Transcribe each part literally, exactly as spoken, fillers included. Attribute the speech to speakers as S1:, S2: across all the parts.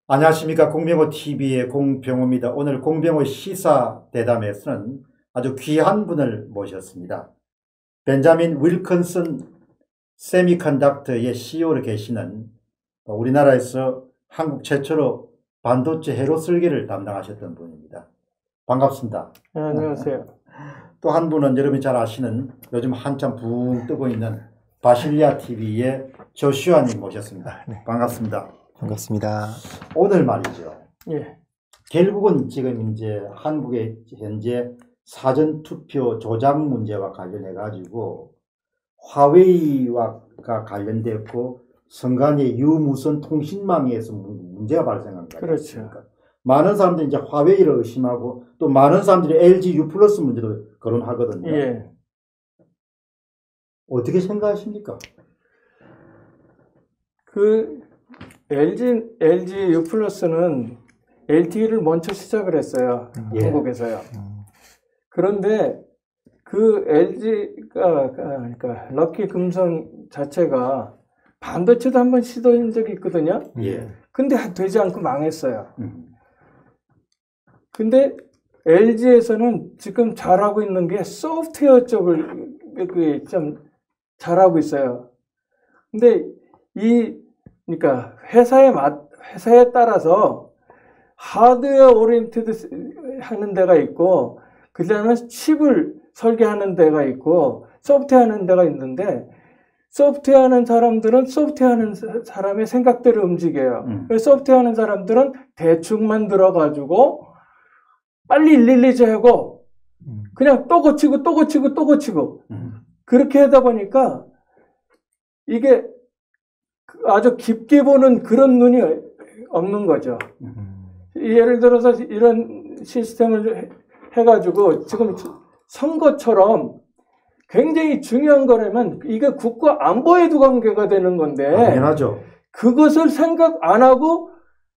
S1: 안녕하십니까. 공병호 티비의 공병호입니다. 오늘 공병호 시사 대담에서는 아주 귀한 분을 모셨습니다. 벤자민 윌컨슨 세미컨덕터의 씨이오로 계시는 우리나라에서 한국 최초로 반도체 회로 설계를 담당하셨던 분입니다. 반갑습니다.
S2: 네, 안녕하세요.
S1: 또 한 분은 여러분이 잘 아시는 요즘 한참 붕 뜨고 있는 바실리아 티비의 조슈아님 모셨습니다.
S3: 네.
S1: 반갑습니다.
S3: 반갑습니다.
S1: 오늘 말이죠.
S2: 예.
S1: 결국은 지금 이제 한국의 현재 사전투표 조작 문제와 관련해 가지고 화웨이와 관련됐고 선관위 유무선 통신망에서 문제가 발생한 거죠.
S2: 그렇죠.
S1: 많은 사람들이 이제 화웨이를 의심하고 또 많은 사람들이 엘지 U 플러스 문제도 거론하거든요.
S2: 예.
S1: 어떻게 생각하십니까?
S2: 그 엘지 엘지 U 플러스는 엘티이를 먼저 시작을 했어요.
S1: 예.
S2: 한국에서요. 그런데 그 엘지가 그러니까 럭키 금성 자체가 반도체도 한번 시도한 적이 있거든요.
S1: 예.
S2: 근데 되지 않고 망했어요.
S1: 음.
S2: 근데 엘지에서는 지금 잘하고 있는 게 소프트웨어 쪽을 좀 잘하고 있어요. 근데 이 그러니까 회사에 맞 회사에 따라서 하드웨어 오리엔티드 하는 데가 있고 그다음에 칩을 설계하는 데가 있고 소프트웨어 하는 데가 있는데 소프트웨어 하는 사람들은 소프트웨어 하는 사람의 생각대로 움직여요.
S1: 음.
S2: 소프트웨어 하는 사람들은 대충 만들어 가지고 빨리 릴리즈 하고 그냥 또 고치고 또 고치고 또 고치고
S1: 음.
S2: 그렇게 하다 보니까 이게 아주 깊게 보는 그런 눈이 없는 거죠.
S1: 음.
S2: 예를 들어서 이런 시스템을 해가지고 지금 선거처럼 굉장히 중요한 거라면 이게 국가 안보에도 관계가 되는 건데
S1: 당연하죠.
S2: 그것을 생각 안 하고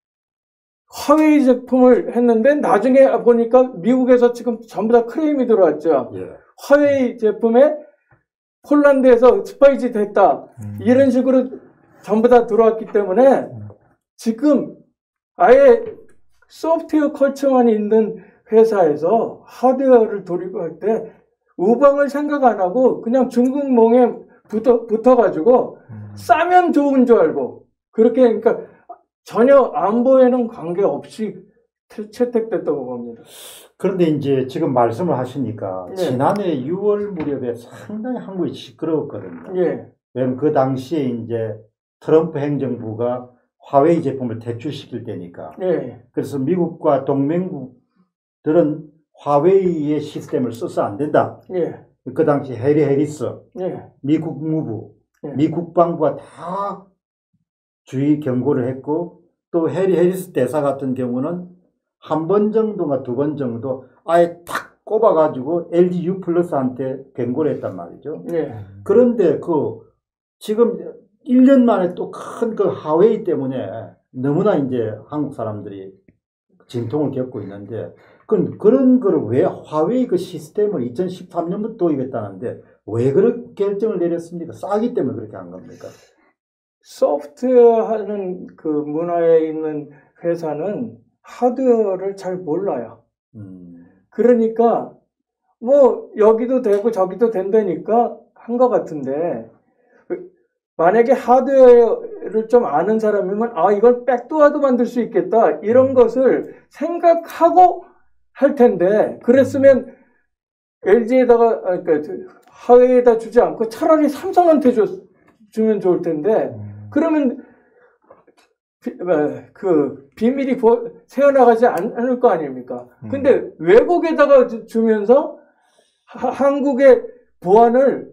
S2: 화웨이 제품을 했는데 나중에 보니까 미국에서 지금 전부 다 크레임이 들어왔죠.
S1: 예.
S2: 화웨이 제품에 폴란드에서 스파이지 됐다.
S3: 음.
S2: 이런 식으로 전부 다 들어왔기 때문에 지금 아예 소프트웨어 컬처만 있는 회사에서 하드웨어를 도입할 때 우방을 생각 안 하고 그냥 중국 몽에 붙어, 붙어가지고
S3: 음.
S2: 싸면 좋은 줄 알고 그렇게 그러니까 전혀 안보에는 관계없이 채택됐다고 봅니다.
S1: 그런데 이제 지금 말씀을 하시니까
S2: 예.
S1: 지난해 유월 무렵에 상당히 한국이 시끄러웠거든요.
S2: 예.
S1: 왜냐면 그 당시에 이제 트럼프 행정부가 화웨이 제품을 퇴출시킬 때니까.
S2: 예.
S1: 그래서 미국과 동맹국들은 화웨이의 시스템을 써서 안 된다.
S2: 예.
S1: 그 당시 해리 해리스,
S2: 예.
S1: 미 국무부,
S2: 예.
S1: 미 국방부가 다 주의 경고를 했고 또 해리 해리스 대사 같은 경우는 한 번 정도가 두 번 정도 아예 탁 꼽아가지고 엘지 U 플러스한테 경고를 했단 말이죠.
S2: 예.
S1: 그런데 그 지금 일 년 만에 또 큰 그 화웨이 때문에 너무나 이제 한국 사람들이 진통을 겪고 있는데 그 그런 거를 왜 화웨이 그 시스템을 이천십삼 년부터 도입했다는데 왜 그런 결정을 내렸습니까? 싸기 때문에 그렇게 한 겁니까?
S2: 소프트웨어 하는 그 문화에 있는 회사는 하드웨어를 잘 몰라요.
S1: 음.
S2: 그러니까 뭐 여기도 되고 저기도 된다니까 한 것 같은데 만약에 하드웨어를 좀 아는 사람이면 아 이건 백도어도 만들 수 있겠다 이런 것을 생각하고 할 텐데 그랬으면 엘지에다가 그러니까 화웨이에다 주지 않고 차라리 삼성한테 줬, 주면 좋을 텐데 그러면 비, 그 비밀이 새어나가지 않을 거 아닙니까? 근데 외국에다가 주면서 하, 한국의 보안을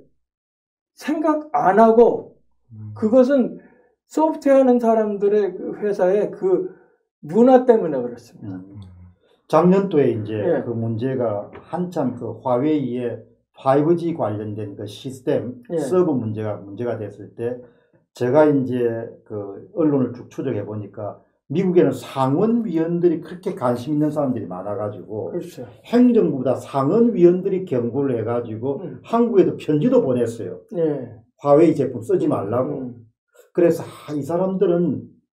S2: 생각 안 하고 그것은 소프트웨어 하는 사람들의 그 회사의 그 문화 때문에 그렇습니다.
S1: 음. 작년도에 이제
S2: 예.
S1: 그 문제가 한참 그 화웨이의 파이브 지 관련된 그 시스템
S2: 예.
S1: 서버 문제가 문제가 됐을 때 제가 이제 그 언론을 쭉 추적해 보니까 미국에는 상원위원들이 그렇게 관심 있는 사람들이 많아가지고
S2: 그렇죠.
S1: 행정부보다 상원위원들이 경고를 해가지고
S2: 음.
S1: 한국에도 편지도 보냈어요.
S2: 예.
S1: 화웨이 제품 쓰지 말라고.
S2: 음.
S1: 그래서 아, 이 사람들은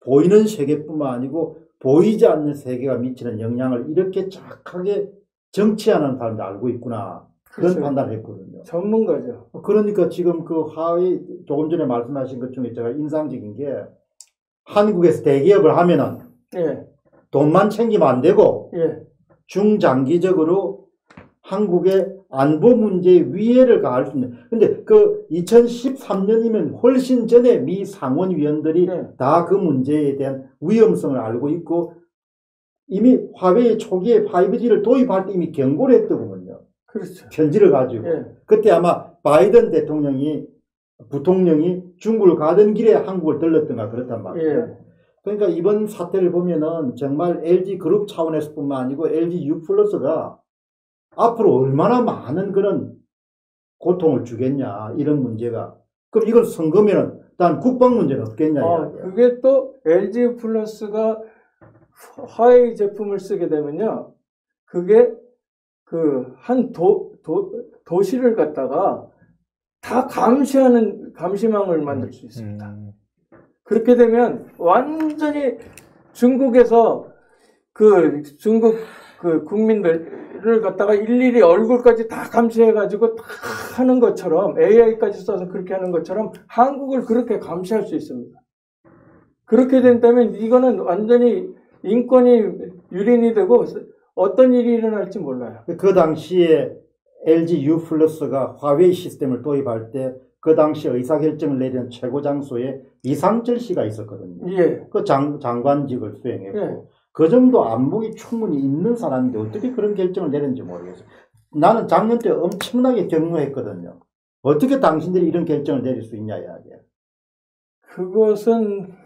S1: 보이는 세계뿐만 아니고 보이지 않는 세계가 미치는 영향을 이렇게 정확하게 정치하는 사람도 알고 있구나. 그런
S2: 그렇죠.
S1: 판단을 했거든요.
S2: 전문가죠.
S1: 그러니까 지금 그 하위, 조금 전에 말씀하신 것 중에 제가 인상적인 게 한국에서 대기업을 하면은
S2: 예,
S1: 돈만 챙기면 안 되고
S2: 예,
S1: 중장기적으로 한국의 안보 문제에 위해를 가할 수 있는. 근데 그 이천십삼 년이면 훨씬 전에 미 상원위원들이
S2: 네.
S1: 다 그 문제에 대한 위험성을 알고 있고 이미 화웨이 초기에 파이브지를 도입할 때 이미 경고를 했더군요.
S2: 그렇죠.
S1: 편지를 가지고.
S2: 예,
S1: 그때 아마 바이든 대통령이 부통령이 중국을 가던 길에 한국을 들렀던가 그렇단 말이에요.
S2: 예.
S1: 그러니까 이번 사태를 보면은 정말 엘지 그룹 차원에서뿐만 아니고 엘지 U 플러스가 앞으로 얼마나 많은 그런 고통을 주겠냐, 이런 문제가. 그럼 이걸 선거면은 단 국방 문제는 없겠냐.
S2: 아, 그게 또 엘지 플러스가 화웨이 제품을 쓰게 되면요. 그게 그 한 도, 도, 도시를 갖다가 다 감시하는 감시망을 만들 수 있습니다.
S3: 음.
S2: 그렇게 되면 완전히 중국에서 그 중국 그 국민들을 갖다가 일일이 얼굴까지 다 감시해가지고 다 하는 것처럼 에이아이까지 써서 그렇게 하는 것처럼 한국을 그렇게 감시할 수 있습니다. 그렇게 된다면 이거는 완전히 인권이 유린이 되고 어떤 일이 일어날지 몰라요.
S1: 그 당시에 엘지 U 플러스가 화웨이 시스템을 도입할 때 그 당시 의사결정을 내리는 최고 장소에 이상철 씨가 있었거든요.
S2: 예.
S1: 그 장, 장관직을 수행했고
S2: 예.
S1: 그 정도 안목이 충분히 있는 사람인데 어떻게 그런 결정을 내렸는지 모르겠어요. 나는 작년 때 엄청나게 경로했거든요. 어떻게 당신들이 이런 결정을 내릴 수 있냐 이야기야.
S2: 그것은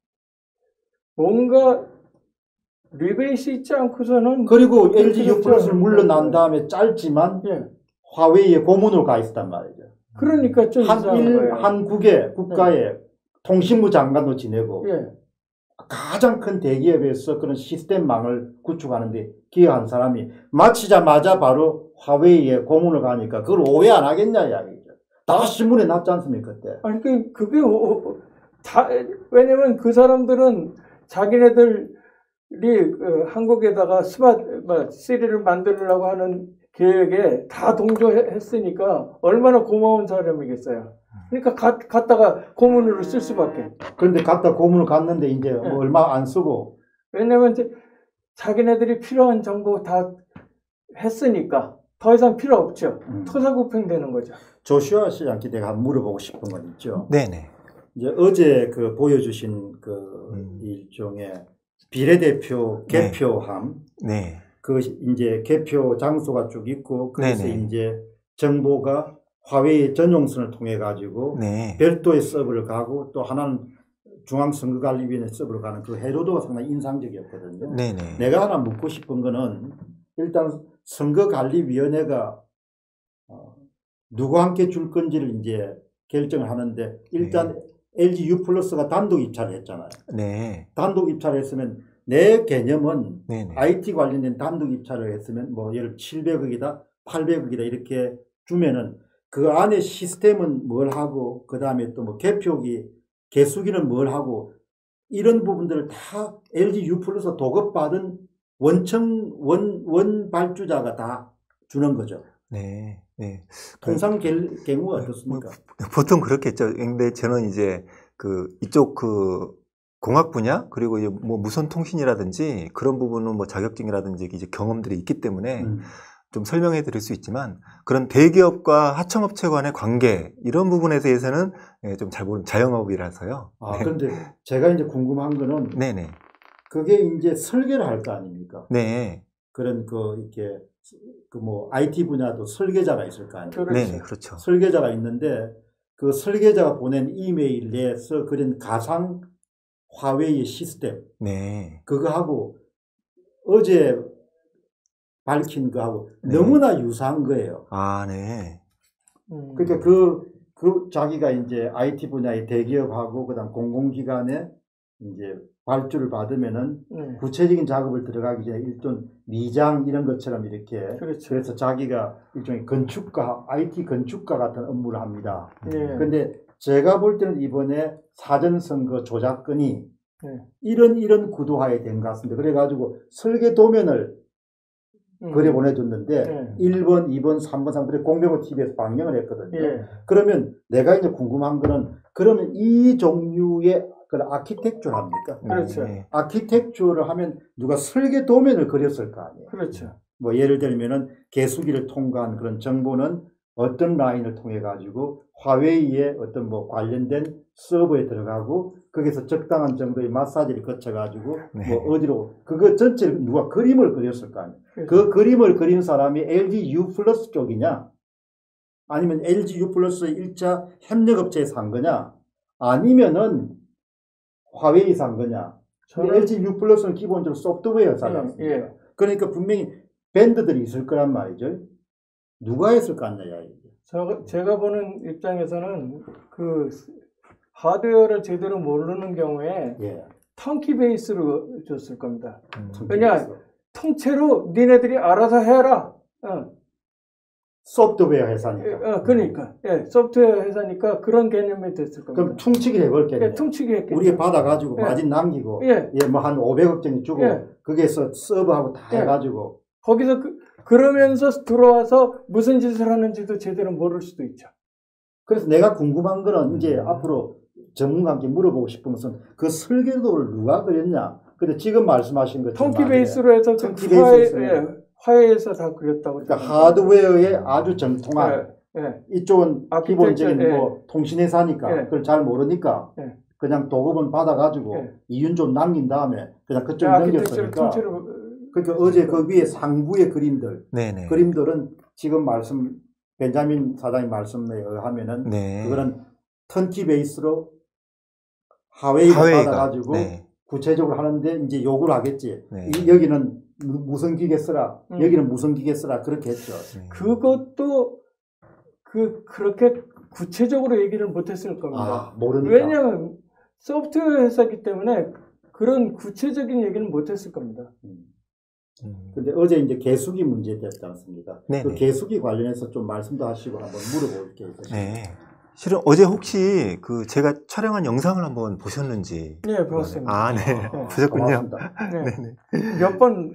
S2: 뭔가 리베이스 있지 않고서는
S1: 그리고 엘지 U 플러스를 물러난 다음에 짧지만
S2: 예.
S1: 화웨이에 고문으로 가 있었단 말이죠.
S2: 그러니까 좀
S1: 한,
S2: 이상한
S1: 일,
S2: 거예요.
S1: 한국의 국가의 통신부 장관도 지내고
S2: 예.
S1: 가장 큰 대기업에서 그런 시스템망을 구축하는데 기여한 사람이 마치자마자 바로 화웨이에 고문을 가니까 그걸 오해 안 하겠냐 이야기죠. 다 신문에 났지 않습니까 그때.
S2: 아니 그 그게 오- 다 왜냐면 그 사람들은 자기네들이 그 한국에다가 스마트 뭐 시리를 만들려고 하는 계획에 다 동조했으니까 얼마나 고마운 사람이겠어요. 그러니까 가, 갔다가 고문으로 쓸 수밖에.
S1: 그런데 갖다 고문을 갔는데 이제 뭐
S2: 네.
S1: 얼마 안 쓰고
S2: 왜냐면 이제 자기네들이 필요한 정보 다 했으니까 더 이상 필요 없죠.
S1: 음.
S2: 토사구팽되는 거죠.
S1: 조슈아 씨한테 내가 한번 물어보고 싶은 건 있죠.
S3: 네네.
S1: 이제 어제 그 보여주신 그
S3: 음.
S1: 일종의 비례대표
S3: 네.
S1: 개표함,
S3: 네.
S1: 그 이제 개표 장소가 쭉 있고 그래서
S3: 네네.
S1: 이제 정보가 화웨이 전용선을 통해 가지고
S3: 네.
S1: 별도의 서버를 가고 또 하나는 중앙선거관리위원회 서버로 가는 그 해로도가 상당히 인상적이었거든요.
S3: 네네.
S1: 내가 하나 묻고 싶은 거는 일단 선거관리위원회가 어, 누구 함께 줄 건지를 이제 결정을 하는데 일단 엘지 U 플러스가 단독 입찰을 했잖아요.
S3: 네.
S1: 단독 입찰을 했으면 내 개념은
S3: 네네.
S1: 아이티 관련된 단독 입찰을 했으면 뭐 예를 칠백억이다, 팔백억이다 이렇게 주면은 그 안에 시스템은 뭘 하고 그 다음에 또 뭐 개표기, 개수기는 뭘 하고 이런 부분들을 다 엘지 U 플러스 도급받은 원청 원, 원 발주자가 다 주는 거죠.
S3: 네. 네.
S1: 통상 갤- 경우가 어떻습니까?
S3: 보통 그렇겠죠. 근데 저는 이제 그 이쪽 그 공학 분야 그리고 이제 뭐 무선 통신이라든지 그런 부분은 뭐 자격증이라든지 이제 경험들이 있기 때문에
S1: 음.
S3: 좀 설명해 드릴 수 있지만 그런 대기업과 하청업체 간의 관계 이런 부분에 대해서는 좀 잘 모르는 자영업이라서요.
S1: 아,
S3: 네.
S1: 그런데 제가 이제 궁금한 거는
S3: 네네.
S1: 그게 이제 설계를 할 거 아닙니까?
S3: 네.
S1: 그런 그 이렇게 그 뭐 아이티 분야도 설계자가 있을 거 아니에요.
S2: 그렇죠.
S3: 네네. 그렇죠.
S1: 설계자가 있는데 그 설계자가 보낸 이메일 내에서 그런 가상 화웨이 시스템
S3: 네.
S1: 그거하고 어제 밝힌 거하고
S3: 네.
S1: 너무나 유사한 거예요.
S3: 아, 네.
S2: 음.
S1: 그러니까 그, 그 자기가 이제 아이티 분야의 대기업하고 그다음 공공기관에 이제 발주를 받으면은
S2: 네.
S1: 구체적인 작업을 들어가기 전에 일단 미장 이런 것처럼 이렇게
S2: 그렇죠.
S1: 그래서 자기가 일종의 건축가, 아이티 건축가 같은 업무를 합니다.
S2: 예.
S1: 근데 제가 볼 때는 이번에 사전선거 조작건이
S2: 네.
S1: 이런 이런 구도화에 된 것 같습니다. 그래가지고 설계 도면을
S2: 음.
S1: 그래 보내줬는데
S2: 네. 일
S1: 번, 이 번, 삼 번, 삼 번 공병호 티비에서 방영을 했거든요.
S2: 예.
S1: 그러면 내가 이제 궁금한 거는 그러면 이 종류의 그 아키텍처를 합니까?
S2: 그렇죠.
S3: 네.
S1: 아키텍처를 하면 누가 설계 도면을 그렸을 거 아니에요.
S2: 그렇죠.
S1: 뭐 예를 들면은 개수기를 통과한 그런 정보는 어떤 라인을 통해 가지고 화웨이의 어떤 뭐 관련된 서버에 들어가고 거기서 적당한 정도의 마사지를 거쳐 가지고
S3: 네.
S1: 뭐 어디로 그거 전체를 누가 그림을 그렸을 거 아니에요.
S2: 그렇죠.
S1: 그 그림을 그린 사람이 엘지 U 플러스 쪽이냐 아니면 엘지 U 플러스 일 차 협력업체에서 한 거냐 아니면은 화웨이에서 한 거냐.
S2: 저는-
S1: 엘지 U 플러스는 기본적으로 소프트웨어 회사지 않습니까?
S2: 예.
S1: 그러니까 분명히 밴드들이 있을 거란 말이죠. 누가 했을 거 아니냐 이게.
S2: 저, 제가 보는 입장에서는 그 하드웨어를 제대로 모르는 경우에
S1: 예.
S2: 턴키 베이스로 줬을 겁니다.
S3: 음.
S2: 왜냐? 통째로 니네들이 알아서 해라. 어,
S1: 소프트웨어 회사니까.
S2: 어, 그러니까 예, 소프트웨어 회사니까 그런 개념이 됐을 겁니다.
S1: 그럼 퉁치기 해볼게요.
S2: 예, 퉁치기 했겠죠.
S1: 우리가 받아가지고
S2: 예.
S1: 마진 남기고
S2: 예,
S1: 예, 뭐 한 오백억 정도 주고
S2: 예.
S1: 거기에서 서버하고 다
S2: 예.
S1: 해가지고
S2: 거기서 그, 그러면서 들어와서 무슨 짓을 하는지도 제대로 모를 수도 있죠.
S1: 그래서 내가 궁금한 거는 이제
S3: 음.
S1: 앞으로 전문가한테 물어보고 싶은 것은 그 설계도를 누가 그렸냐. 근데 지금 말씀하신 것처럼
S2: 턴키 베이스로 해서 그
S1: 턴키
S2: 화해,
S1: 베이스로
S2: 예, 화해에서 다 그렸다고.
S1: 그러니까 하드웨어에 아주 정통한
S2: 예, 예.
S1: 이쪽은
S2: 아키텍처,
S1: 기본적인
S2: 예.
S1: 뭐 통신회사니까
S2: 예.
S1: 그걸 잘 모르니까
S2: 예.
S1: 그냥 도급은 받아가지고
S2: 예.
S1: 이윤 좀 남긴 다음에 그냥 그쪽
S2: 아키텍처를
S1: 넘겼으니까
S2: 통째로
S1: 그러니까 어제 그 위에 상부의 그림들
S3: 네네.
S1: 그림들은 지금 말씀 벤자민 사장님 말씀에 의하면은
S3: 네.
S1: 그거는 턴키 베이스로 하웨이가,
S3: 하웨이가,
S1: 받아가지고
S3: 네.
S1: 구체적으로 하는데 이제 요구를 하겠지.
S3: 네.
S1: 이, 여기는 무슨 기계 쓰라,
S2: 음.
S1: 여기는 무슨 기계 쓰라 그렇게 했죠.
S3: 네.
S2: 그것도 그 그렇게 구체적으로 얘기를 못했을 겁니다.
S1: 아, 모르니까.
S2: 왜냐하면 소프트웨어 회사이기 때문에 그런 구체적인 얘기는 못했을 겁니다.
S1: 음.
S3: 음.
S1: 근데 어제 이제 개수기 문제 됐지 않습니까?
S3: 네네.
S1: 그 개수기 관련해서 좀 말씀도 하시고 한번 물어볼 게 있어요.
S3: 네. 실은 어제 혹시 그 제가 촬영한 영상을 한번 보셨는지.
S2: 네, 봤습니다.
S3: 아, 네.
S2: 네.
S3: 보셨군요.
S1: 고맙습니다.
S2: 네.
S3: 네네.
S2: 몇 번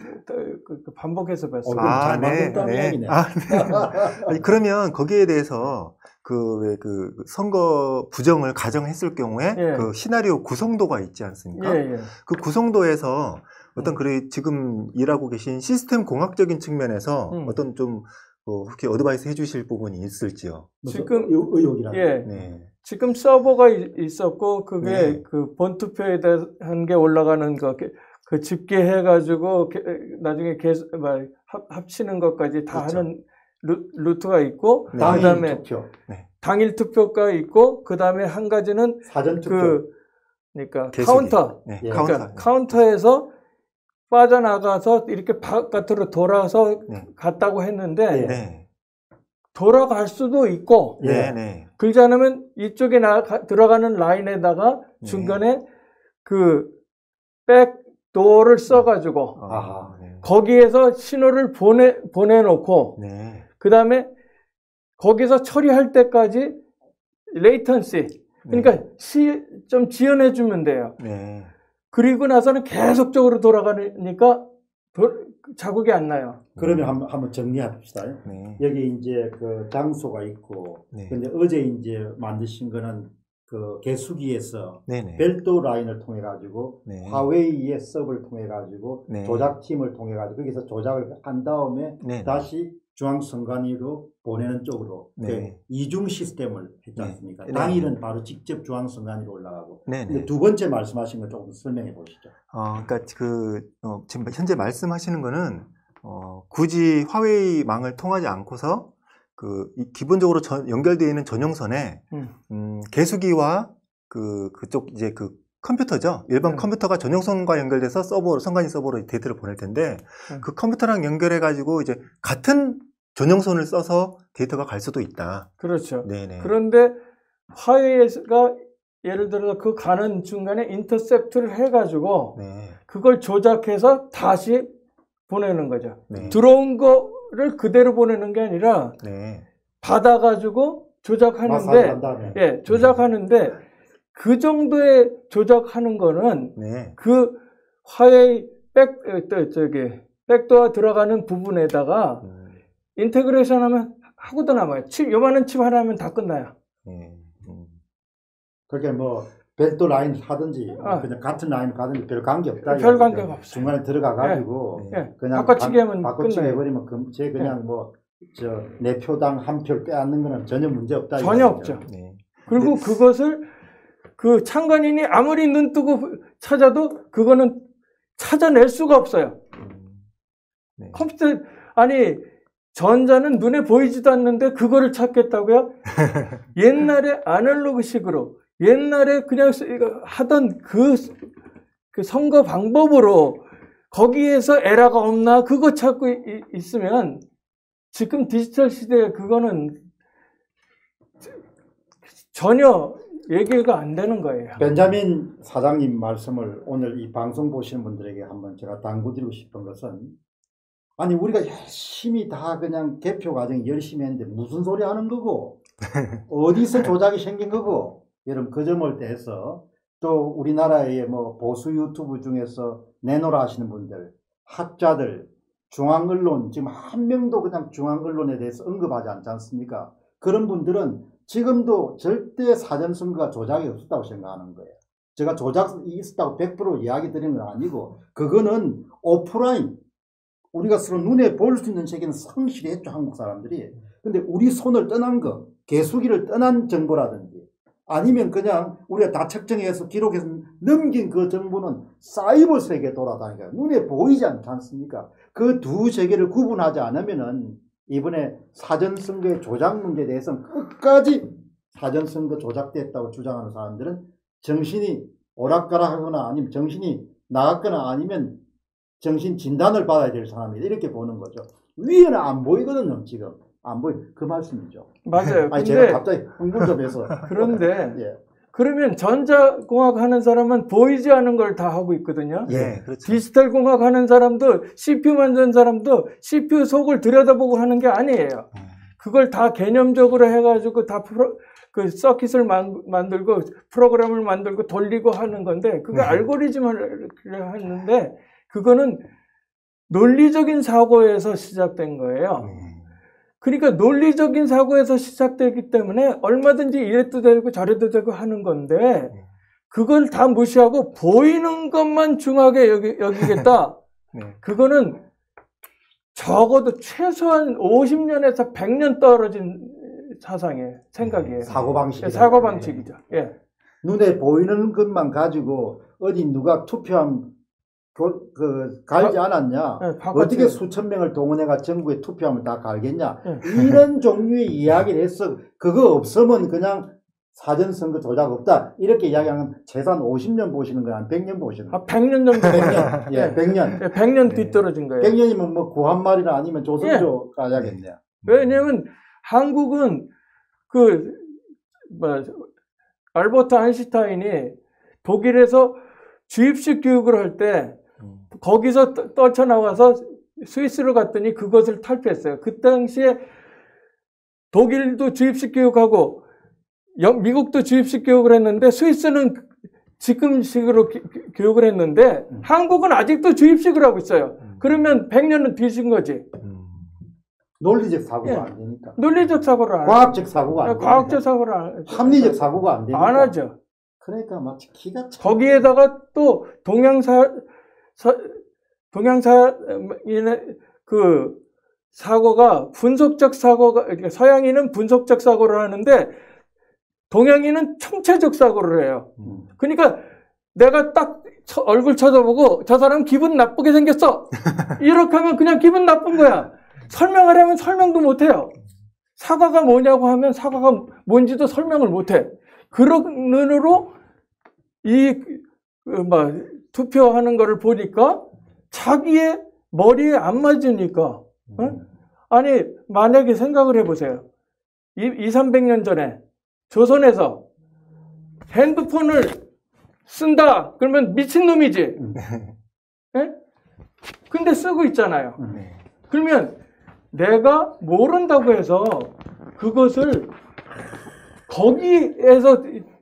S2: 반복해서
S1: 어,
S2: 봤어요.
S1: 그럼 잘
S3: 네.
S1: 만든다는
S3: 네.
S1: 이야기네.
S3: 아, 네. 아니, 그러면 거기에 대해서 그, 왜 그 선거 부정을 가정했을 경우에
S2: 예.
S3: 그 시나리오 구성도가 있지 않습니까?
S2: 예, 예.
S3: 그 구성도에서 어떤 그 지금 일하고 계신 시스템 공학적인 측면에서
S2: 음.
S3: 어떤 좀 어, 혹시 어드바이스 해주실 부분이 있을지요?
S1: 무슨
S2: 지금-
S1: 의- 의혹이라.
S2: 예.
S3: 네.
S2: 지금 서버가 이- 있었고 그게
S3: 네.
S2: 그 본투표에 대한 게 올라가는 거 그 집계해 가지고 나중에 개, 뭐, 합, 합치는 것까지 다
S1: 그렇죠.
S2: 하는 루, 루트가 있고
S3: 네.
S1: 당일
S2: 그다음에
S1: 투표,
S2: 당일 투표가 있고 그다음에 한 가지는
S1: 사전 투표.
S2: 그 그러니까
S3: 개수기.
S2: 카운터
S3: 네.
S1: 예.
S3: 카운터.
S2: 그러니까 카운터에서 빠져나가서 이렇게 바깥으로 돌아서
S3: 네.
S2: 갔다고 했는데
S1: 네.
S3: 네.
S2: 돌아갈 수도 있고
S1: 예.
S3: 네. 네.
S2: 그렇지 않으면 이쪽에 나, 가, 들어가는 라인에다가
S3: 네.
S2: 중간에 그 백도어를 써가지고
S1: 아하.
S3: 네.
S2: 거기에서 신호를 보내, 보내놓고
S3: 네.
S2: 그 다음에 거기서 처리할 때까지 레이턴시 그러니까 시, 좀 지연해주면 돼요.
S3: 네.
S2: 그리고 나서는 계속적으로 돌아가니까 도, 자국이 안 나요.
S1: 그러면 한번, 한번 정리합시다.
S3: 네.
S1: 여기 이제 그 장소가 있고,
S3: 네.
S1: 근데 어제 이제 만드신 거는 그 개수기에서
S3: 네네.
S1: 별도 라인을 통해 가지고
S3: 네.
S1: 화웨이의 서버를 통해 가지고
S3: 네.
S1: 조작팀을 통해 가지고 거기서 조작을 한 다음에
S3: 네.
S1: 다시 중앙선관위로 보내는 쪽으로
S3: 네.
S1: 그 이중 시스템을 했지
S3: 네.
S1: 않습니까?
S3: 네.
S1: 당일은 바로 직접 중앙선관위로 올라가고. 근데
S3: 네네.
S1: 두 번째 말씀하신 걸 조금 설명해 보시죠.
S3: 어, 그러니까 그 어, 지금 현재 말씀하시는 거는 어, 굳이 화웨이망을 통하지 않고서 그 이- 기본적으로 전, 연결되어 있는 전용선에
S2: 음.
S3: 음, 개수기와 그 그쪽 이제 그 컴퓨터죠. 일반
S2: 음.
S3: 컴퓨터가 전용선과 연결돼서 서버로 선관위 서버로 데이터를 보낼 텐데
S2: 음.
S3: 그 컴퓨터랑 연결해 가지고 이제 같은 전용선을 써서 데이터가 갈 수도 있다.
S2: 그렇죠.
S3: 네네.
S2: 그런데 화웨이가 예를 들어서 그 가는 중간에 인터셉트를 해가지고
S3: 네.
S2: 그걸 조작해서 다시 보내는 거죠.
S3: 네.
S2: 들어온 거를 그대로 보내는 게 아니라
S3: 네.
S2: 받아가지고
S1: 마사지 한
S2: 조작하는데,
S1: 다음에.
S2: 예, 조작하는데 그 정도의 조작하는 거는
S3: 네.
S2: 그 화웨이 백, 어, 저기, 백도어 들어가는 부분에다가
S3: 음.
S2: 인테그레이션 하면 하고도 남아요. 칩, 요만한 칩 하나 하면 다 끝나요.
S3: 네. 음.
S1: 그렇게 뭐 별도 라인 하든지
S2: 아.
S1: 그냥 같은 라인 가든지 별 관계 없다.
S2: 별
S1: 이거죠.
S2: 관계가 없어요.
S1: 중간에 들어가 가지고
S2: 예.
S1: 그냥
S2: 바꿔치기 하면
S1: 바꿔치기
S2: 끝나요.
S1: 해버리면 그, 제 그냥 뭐 저 내 표당 한 표 빼앗는 거는 전혀 문제 없다.
S2: 전혀
S1: 이거죠.
S2: 없죠.
S3: 네.
S2: 그리고
S3: 네.
S2: 그것을 그 참관인이 아무리 눈 뜨고 찾아도 그거는 찾아낼 수가 없어요.
S3: 음. 네.
S2: 컴퓨터, 아니, 전자는 눈에 보이지도 않는데 그거를 찾겠다고요? 옛날에 아날로그식으로, 옛날에 그냥 하던 그, 그 선거 방법으로 거기에서 에러가 없나 그거 찾고 이, 있으면 지금 디지털 시대에 그거는 전혀 얘기가 안 되는 거예요.
S1: 벤자민 사장님 말씀을 오늘 이 방송 보시는 분들에게 한번 제가 당부드리고 싶은 것은, 아니 우리가 열심히 다 그냥 개표 과정 열심히 했는데 무슨 소리 하는 거고 어디서 조작이 생긴 거고, 여러분 그 점을 대해서 또 우리나라의 뭐 보수 유튜브 중에서 내노라 하시는 분들, 학자들, 중앙언론, 지금 한 명도 그냥 중앙언론에 대해서 언급하지 않지 않습니까? 그런 분들은 지금도 절대 사전선거가 조작이 없었다고 생각하는 거예요. 제가 조작이 있었다고 백 퍼센트 이야기 드리는 건 아니고, 그거는 오프라인, 우리가 서로 눈에 볼 수 있는 세계는 성실히 했죠, 한국 사람들이. 근데 우리 손을 떠난 거, 개수기를 떠난 정보라든지, 아니면 그냥 우리가 다 측정해서 기록해서 넘긴 그 정보는 사이버 세계에 돌아다니까 눈에 보이지 않지 않습니까? 그 두 세계를 구분하지 않으면은 이번에 사전선거의 조작 문제에 대해서는 끝까지 사전선거 조작됐다고 주장하는 사람들은 정신이 오락가락하거나 아니면 정신이 나갔거나 아니면 정신 진단을 받아야 될 사람이다, 이렇게 보는 거죠. 위에는 안 보이거든요. 지금 안 보이. 그 말씀이죠.
S2: 맞아요.
S1: 아니
S2: 근데
S1: 제가 갑자기 흥분 좀 해서.
S2: 그런데
S1: 예.
S2: 그러면 전자공학 하는 사람은 보이지 않은 걸 다 하고 있거든요.
S3: 예, 그렇죠.
S2: 디지털 공학 하는 사람도 씨피유 만드는 사람도 씨피유 속을 들여다보고 하는 게 아니에요. 그걸 다 개념적으로 해가지고 다 프로, 그 서킷을 만, 만들고 프로그램을 만들고 돌리고 하는 건데, 그게
S3: 네.
S2: 알고리즘을 하는데 그거는 논리적인 사고에서 시작된 거예요.
S3: 음.
S2: 그러니까 논리적인 사고에서 시작되기 때문에 얼마든지 이래도 되고 저래도 되고 하는 건데, 그걸 다 무시하고 보이는 것만 중하게 여기, 여기겠다.
S3: 네.
S2: 그거는 적어도 최소한 오십 년에서 백 년 떨어진 사상이에요. 생각이에요.
S1: 사고방식이죠.
S2: 사고방식이죠. 예.
S1: 눈에 보이는 것만 가지고 어디 누가 투표함 그, 그 갈지 않았냐,
S2: 네, 바깥에.
S1: 어떻게 수천 명을 동원해가 전국에 투표함을 다 갈겠냐,
S2: 네.
S1: 이런 종류의 이야기를 했어. 그거 없으면 그냥 사전선거 조작 없다, 이렇게 이야기하면 최소한 오십 년 보시는 거야, 백 년 보시는 거야?
S2: 아, 백 년 정도.
S1: 백 년. 예, 백 년.
S2: 예, 백 년 뒤떨어진 거예요.
S1: 백 년이면 뭐 구한말이나 아니면 조선조
S2: 예.
S1: 가야겠네요.
S2: 왜냐면 한국은 그, 뭐, 알버트 아인슈타인이 독일에서 주입식 교육을 할 때 거기서 떠- 떨쳐나와서 스위스로 갔더니 그것을 탈피했어요. 그 당시에 독일도 주입식 교육하고 영, 미국도 주입식 교육을 했는데 스위스는 지금식으로 기, 교육을 했는데
S1: 음.
S2: 한국은 아직도 주입식을 하고 있어요. 그러면 백 년은 뒤진 거지.
S3: 음.
S1: 논리적 사고가
S2: 예.
S1: 안 되니까.
S2: 논리적 사고를 안
S1: 과학적 사고가 안 되니까.
S2: 과학적 사고를 안,
S1: 합리적 사고가 안 되니까.
S2: 안 하죠.
S1: 그러니까 마치 기가 차.
S2: 거기에다가 또 동양사 사, 동양사인의 그 사고가 분석적 사고가, 그러니까 서양인은 분석적 사고를 하는데 동양인은 총체적 사고를 해요.
S1: 음.
S2: 그러니까 내가 딱 쳐, 얼굴 쳐다보고 저 사람 기분 나쁘게 생겼어, 이렇게 하면 그냥 기분 나쁜 거야. 설명하려면 설명도 못해요. 사과가 뭐냐고 하면 사과가 뭔지도 설명을 못해. 그런 눈으로 이 그, 뭐, 투표하는 거를 보니까 자기의 머리에 안 맞으니까. 어? 아니, 만약에 생각을 해보세요. 이삼백 년 전에 조선에서 핸드폰을 쓴다 그러면 미친놈이지.
S1: 음.
S2: 예? 근데 쓰고 있잖아요.
S1: 음.
S2: 그러면 내가 모른다고 해서 그것을 거기에서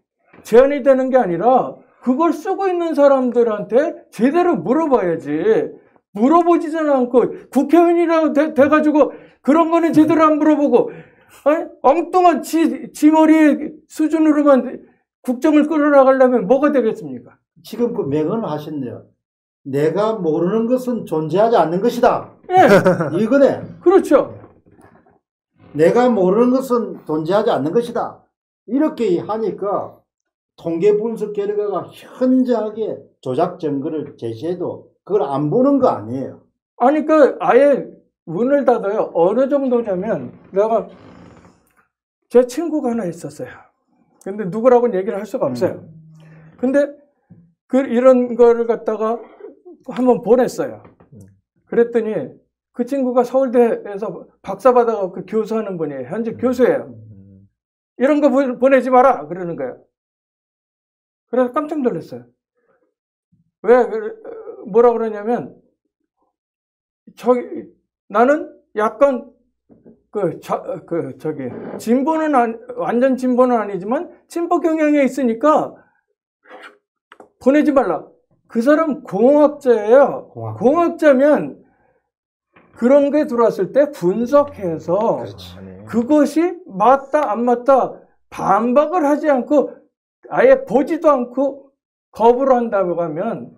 S2: 제한이 되는 게 아니라 그걸 쓰고 있는 사람들한테 제대로 물어봐야지. 물어보지는 않고 국회의원이라고 돼, 돼가지고 그런 거는 제대로 안 물어보고 아니, 엉뚱한 지, 지 머리 수준으로만 국정을 끌어나가려면 뭐가 되겠습니까?
S1: 지금 그 명언을 하셨네요. 내가 모르는 것은 존재하지 않는 것이다.
S2: 예.
S1: 이거네.
S2: 그렇죠.
S1: 내가 모르는 것은 존재하지 않는 것이다. 이렇게 하니까 통계 분석 결과가 현저하게 조작 증거를 제시해도 그걸 안 보는 거 아니에요.
S2: 아니, 그, 아예 문을 닫아요. 어느 정도냐면, 내가, 제 친구가 하나 있었어요. 근데 누구라고는 얘기를 할 수가 없어요. 근데, 그, 이런 거를 갖다가 한번 보냈어요. 그랬더니, 그 친구가 서울대에서 박사 받아서 그 교수하는 분이에요. 현재 교수예요. 이런 거 보내지 마라! 그러는 거예요. 그래서 깜짝 놀랐어요. 왜, 뭐라 그러냐면, 저기, 나는 약간, 그, 저, 그, 저기, 진보는, 안, 완전 진보는 아니지만, 진보 경향에 있으니까, 보내지 말라. 그 사람 공학자예요.
S1: 공학.
S2: 공학자면, 그런 게 들어왔을 때 분석해서,
S1: 그렇지.
S2: 그것이 맞다, 안 맞다, 반박을 하지 않고, 아예 보지도 않고, 거부를 한다고 하면,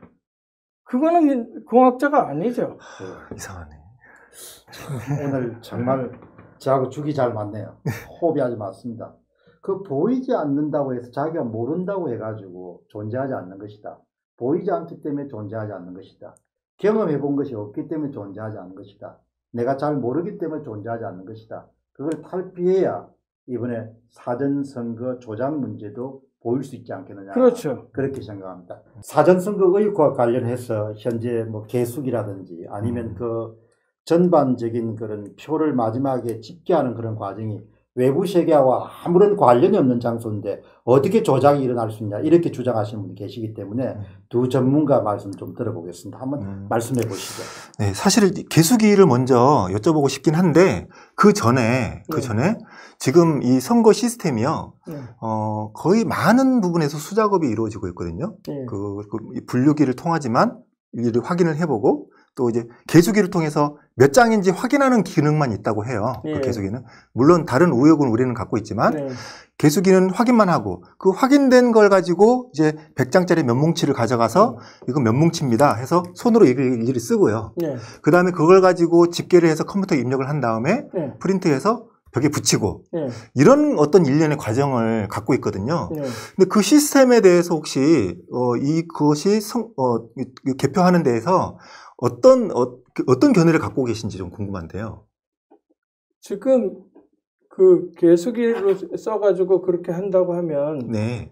S2: 그거는 공학자가 아니죠.
S3: 이상하네.
S1: 오늘 정말 저하고 죽이 잘 맞네요. 호흡이 아주 맞습니다. 그 보이지 않는다고 해서 자기가 모른다고 해가지고 존재하지 않는 것이다. 보이지 않기 때문에 존재하지 않는 것이다. 경험해 본 것이 없기 때문에 존재하지 않는 것이다. 내가 잘 모르기 때문에 존재하지 않는 것이다. 그걸 탈피해야 이번에 사전선거 조작 문제도 보일 수 있지 않겠느냐.
S2: 그렇죠.
S1: 그렇게 생각합니다. 사전선거 의혹과 관련해서 현재 뭐 개수기라든지 아니면
S3: 음.
S1: 그 전반적인 그런 표를 마지막에 집계하는 그런 과정이 외부 세계와 아무런 관련이 없는 장소인데 어떻게 조작이 일어날 수 있냐 이렇게 주장하시는 분이 계시기 때문에
S3: 음.
S1: 두 전문가 말씀 좀 들어보겠습니다. 한번
S3: 음.
S1: 말씀해 보시죠.
S3: 네, 사실 개수기를 먼저 여쭤보고 싶긴 한데 그 전에 그
S2: 네.
S3: 전에 지금 이 선거 시스템이요,
S2: 네.
S3: 어, 거의 많은 부분에서 수작업이 이루어지고 있거든요.
S2: 네.
S3: 그, 그 분류기를 통하지만 일일이 확인을 해보고 또 이제 개수기를 통해서 몇 장인지 확인하는 기능만 있다고 해요.
S2: 예.
S3: 그 개수기는 물론 다른 우역은 우리는 갖고 있지만
S2: 네.
S3: 개수기는 확인만 하고 그 확인된 걸 가지고 이제 백 장짜리 몇 뭉치를 가져가서 이건 몇 뭉치입니다 해서 손으로 일일이 쓰고요.
S2: 네.
S3: 그 다음에 그걸 가지고 집계를 해서 컴퓨터에 입력을 한 다음에
S2: 네.
S3: 프린트해서 벽에 붙이고
S2: 네.
S3: 이런 어떤 일련의 과정을 갖고 있거든요.
S2: 네.
S3: 근데 그 시스템에 대해서 혹시 어, 이 그것이 성, 어, 이- 개표하는 데에서 어떤 어, 어떤 견해를 갖고 계신지 좀 궁금한데요.
S2: 지금 그 개수기로 써가지고 그렇게 한다고 하면
S3: 네.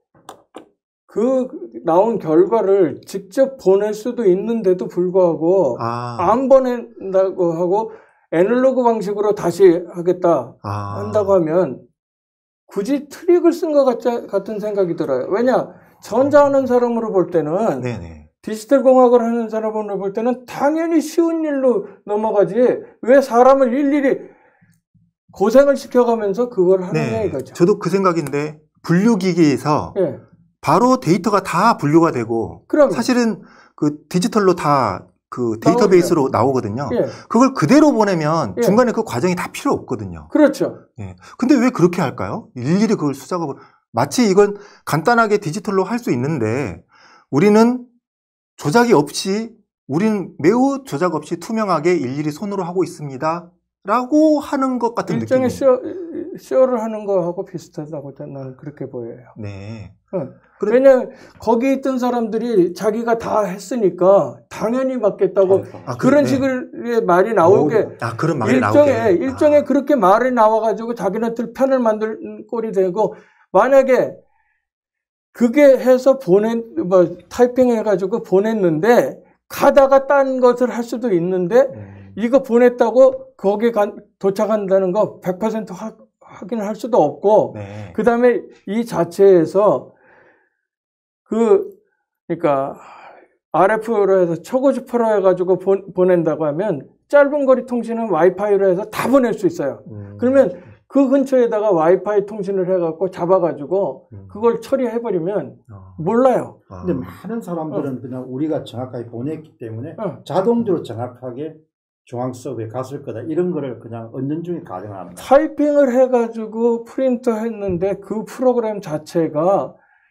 S2: 그 나온 결과를 직접 보낼 수도 있는데도 불구하고
S3: 아,
S2: 안 보낸다고 하고 애널로그 방식으로 다시 하겠다
S3: 아.
S2: 한다고 하면 굳이 트릭을 쓴 것 같은 생각이 들어요. 왜냐? 전자하는 사람으로 볼 때는
S3: 네네.
S2: 디지털 공학을 하는 사람으로 볼 때는 당연히 쉬운 일로 넘어가지 왜 사람을 일일이 고생을 시켜가면서 그걸 하느냐
S3: 네.
S2: 이거죠.
S3: 저도 그 생각인데 분류기기에서
S2: 예.
S3: 바로 데이터가 다 분류가 되고
S2: 그럼
S3: 사실은 그 디지털로 다 그 데이터베이스로 나오거든요.
S2: 예.
S3: 그걸 그대로 보내면
S2: 예.
S3: 중간에 그 과정이 다 필요 없거든요.
S2: 그렇죠.
S3: 예. 근데 왜 그렇게 할까요? 일일이 그걸 수작업을 마치 이건 간단하게 디지털로 할 수 있는데 우리는 조작이 없이 우리는 매우 조작 없이 투명하게 일일이 손으로 하고 있습니다. 라고 하는 것 같은
S2: 일종의
S3: 느낌이.
S2: 쇼, 쇼를 하는 거하고 비슷하다고 나는 그렇게 보여요.
S3: 네.
S2: 응.
S3: 그래-
S2: 왜냐하면 거기 있던 사람들이 자기가 다 했으니까 당연히 맞겠다고
S3: 아, 그-
S2: 그런
S3: 네.
S2: 식의 말이 나오게
S3: 아, 그런 말이
S2: 일종의
S3: 나오게.
S2: 일종의
S3: 아.
S2: 그렇게 말이 나와가지고 자기네들 편을 만들 꼴이 되고 만약에 그게 해서 보낸 뭐 타이핑해가지고 보냈는데 가다가 딴 것을 할 수도 있는데
S3: 음.
S2: 이거 보냈다고 거기 간, 도착한다는 거 백 퍼센트 확, 확인을 할 수도 없고
S3: 네.
S2: 그 다음에 이 자체에서 그 그러니까 알에프로 해서 초고주파로 해가지고 보, 보낸다고 하면 짧은 거리 통신은 와이파이로 해서 다 보낼 수 있어요.
S3: 음.
S2: 그러면 그 근처에다가 와이파이 통신을 해갖고 잡아가지고
S3: 음.
S2: 그걸 처리해버리면
S3: 어.
S2: 몰라요.
S3: 아.
S1: 근데 많은 사람들은 그냥 우리가 정확하게 보냈기 때문에
S2: 어.
S1: 자동적으로 정확하게 중앙 서버에 갔을 거다. 이런 거를 그냥 은연중에 가정하는 거예요.
S2: 타이핑을 해가지고 프린터 했는데 그 프로그램 자체가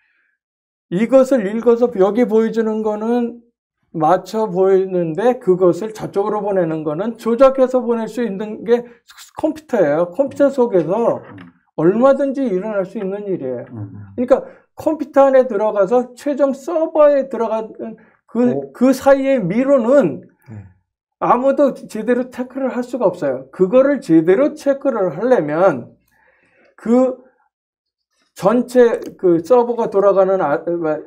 S2: 이것을 읽어서 여기 보여주는 거는 맞춰 보이는데 그것을 저쪽으로 보내는 거는 조작해서 보낼 수 있는 게 컴퓨터예요. 컴퓨터 속에서 얼마든지 일어날 수 있는 일이에요. 그러니까 컴퓨터 안에 들어가서 최종 서버에 들어간 그,
S1: 오.
S2: 그 사이의 미로는
S3: 네.
S2: 아무도 제대로 체크를 할 수가 없어요. 그거를 제대로 체크를 하려면 그 전체 그 서버가 돌아가는 아,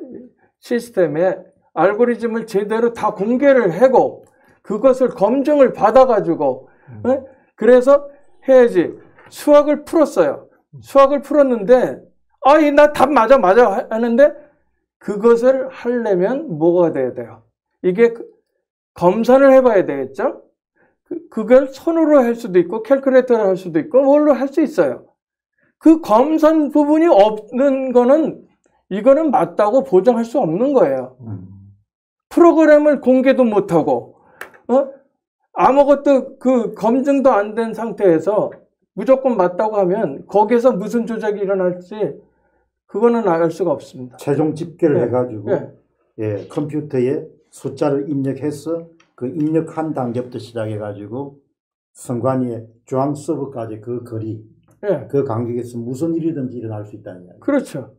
S2: 시스템에 알고리즘을 제대로 다 공개를 하고 그것을 검증을 받아가지고
S3: 음.
S2: 네? 그래서 해야지. 수학을 풀었어요. 수학을 풀었는데 아이 나 답 맞아 맞아 하는데 그것을 하려면 뭐가 돼야 돼요? 이게 검산을 해봐야 되겠죠? 그, 그걸 손으로 할 수도 있고 캘큘레이터로 할 수도 있고 뭘로 할 수 있어요. 그 검산 부분이 없는 거는 이거는 맞다고 보장할 수 없는 거예요.
S3: 음.
S2: 프로그램을 공개도 못하고 어? 아무것도 그 검증도 안 된 상태에서 무조건 맞다고 하면 거기에서 무슨 조작이 일어날지 그거는 알 수가 없습니다.
S1: 최종 집계를
S2: 네.
S1: 해가지고
S2: 네.
S1: 예, 컴퓨터에 숫자를 입력해서 그 입력한 단계부터 시작해가지고 선관위의 중앙 서버까지 그 거리,
S2: 네.
S1: 그 간격에서 무슨 일이든지 일어날 수 있다는 이야기.
S2: 그렇죠.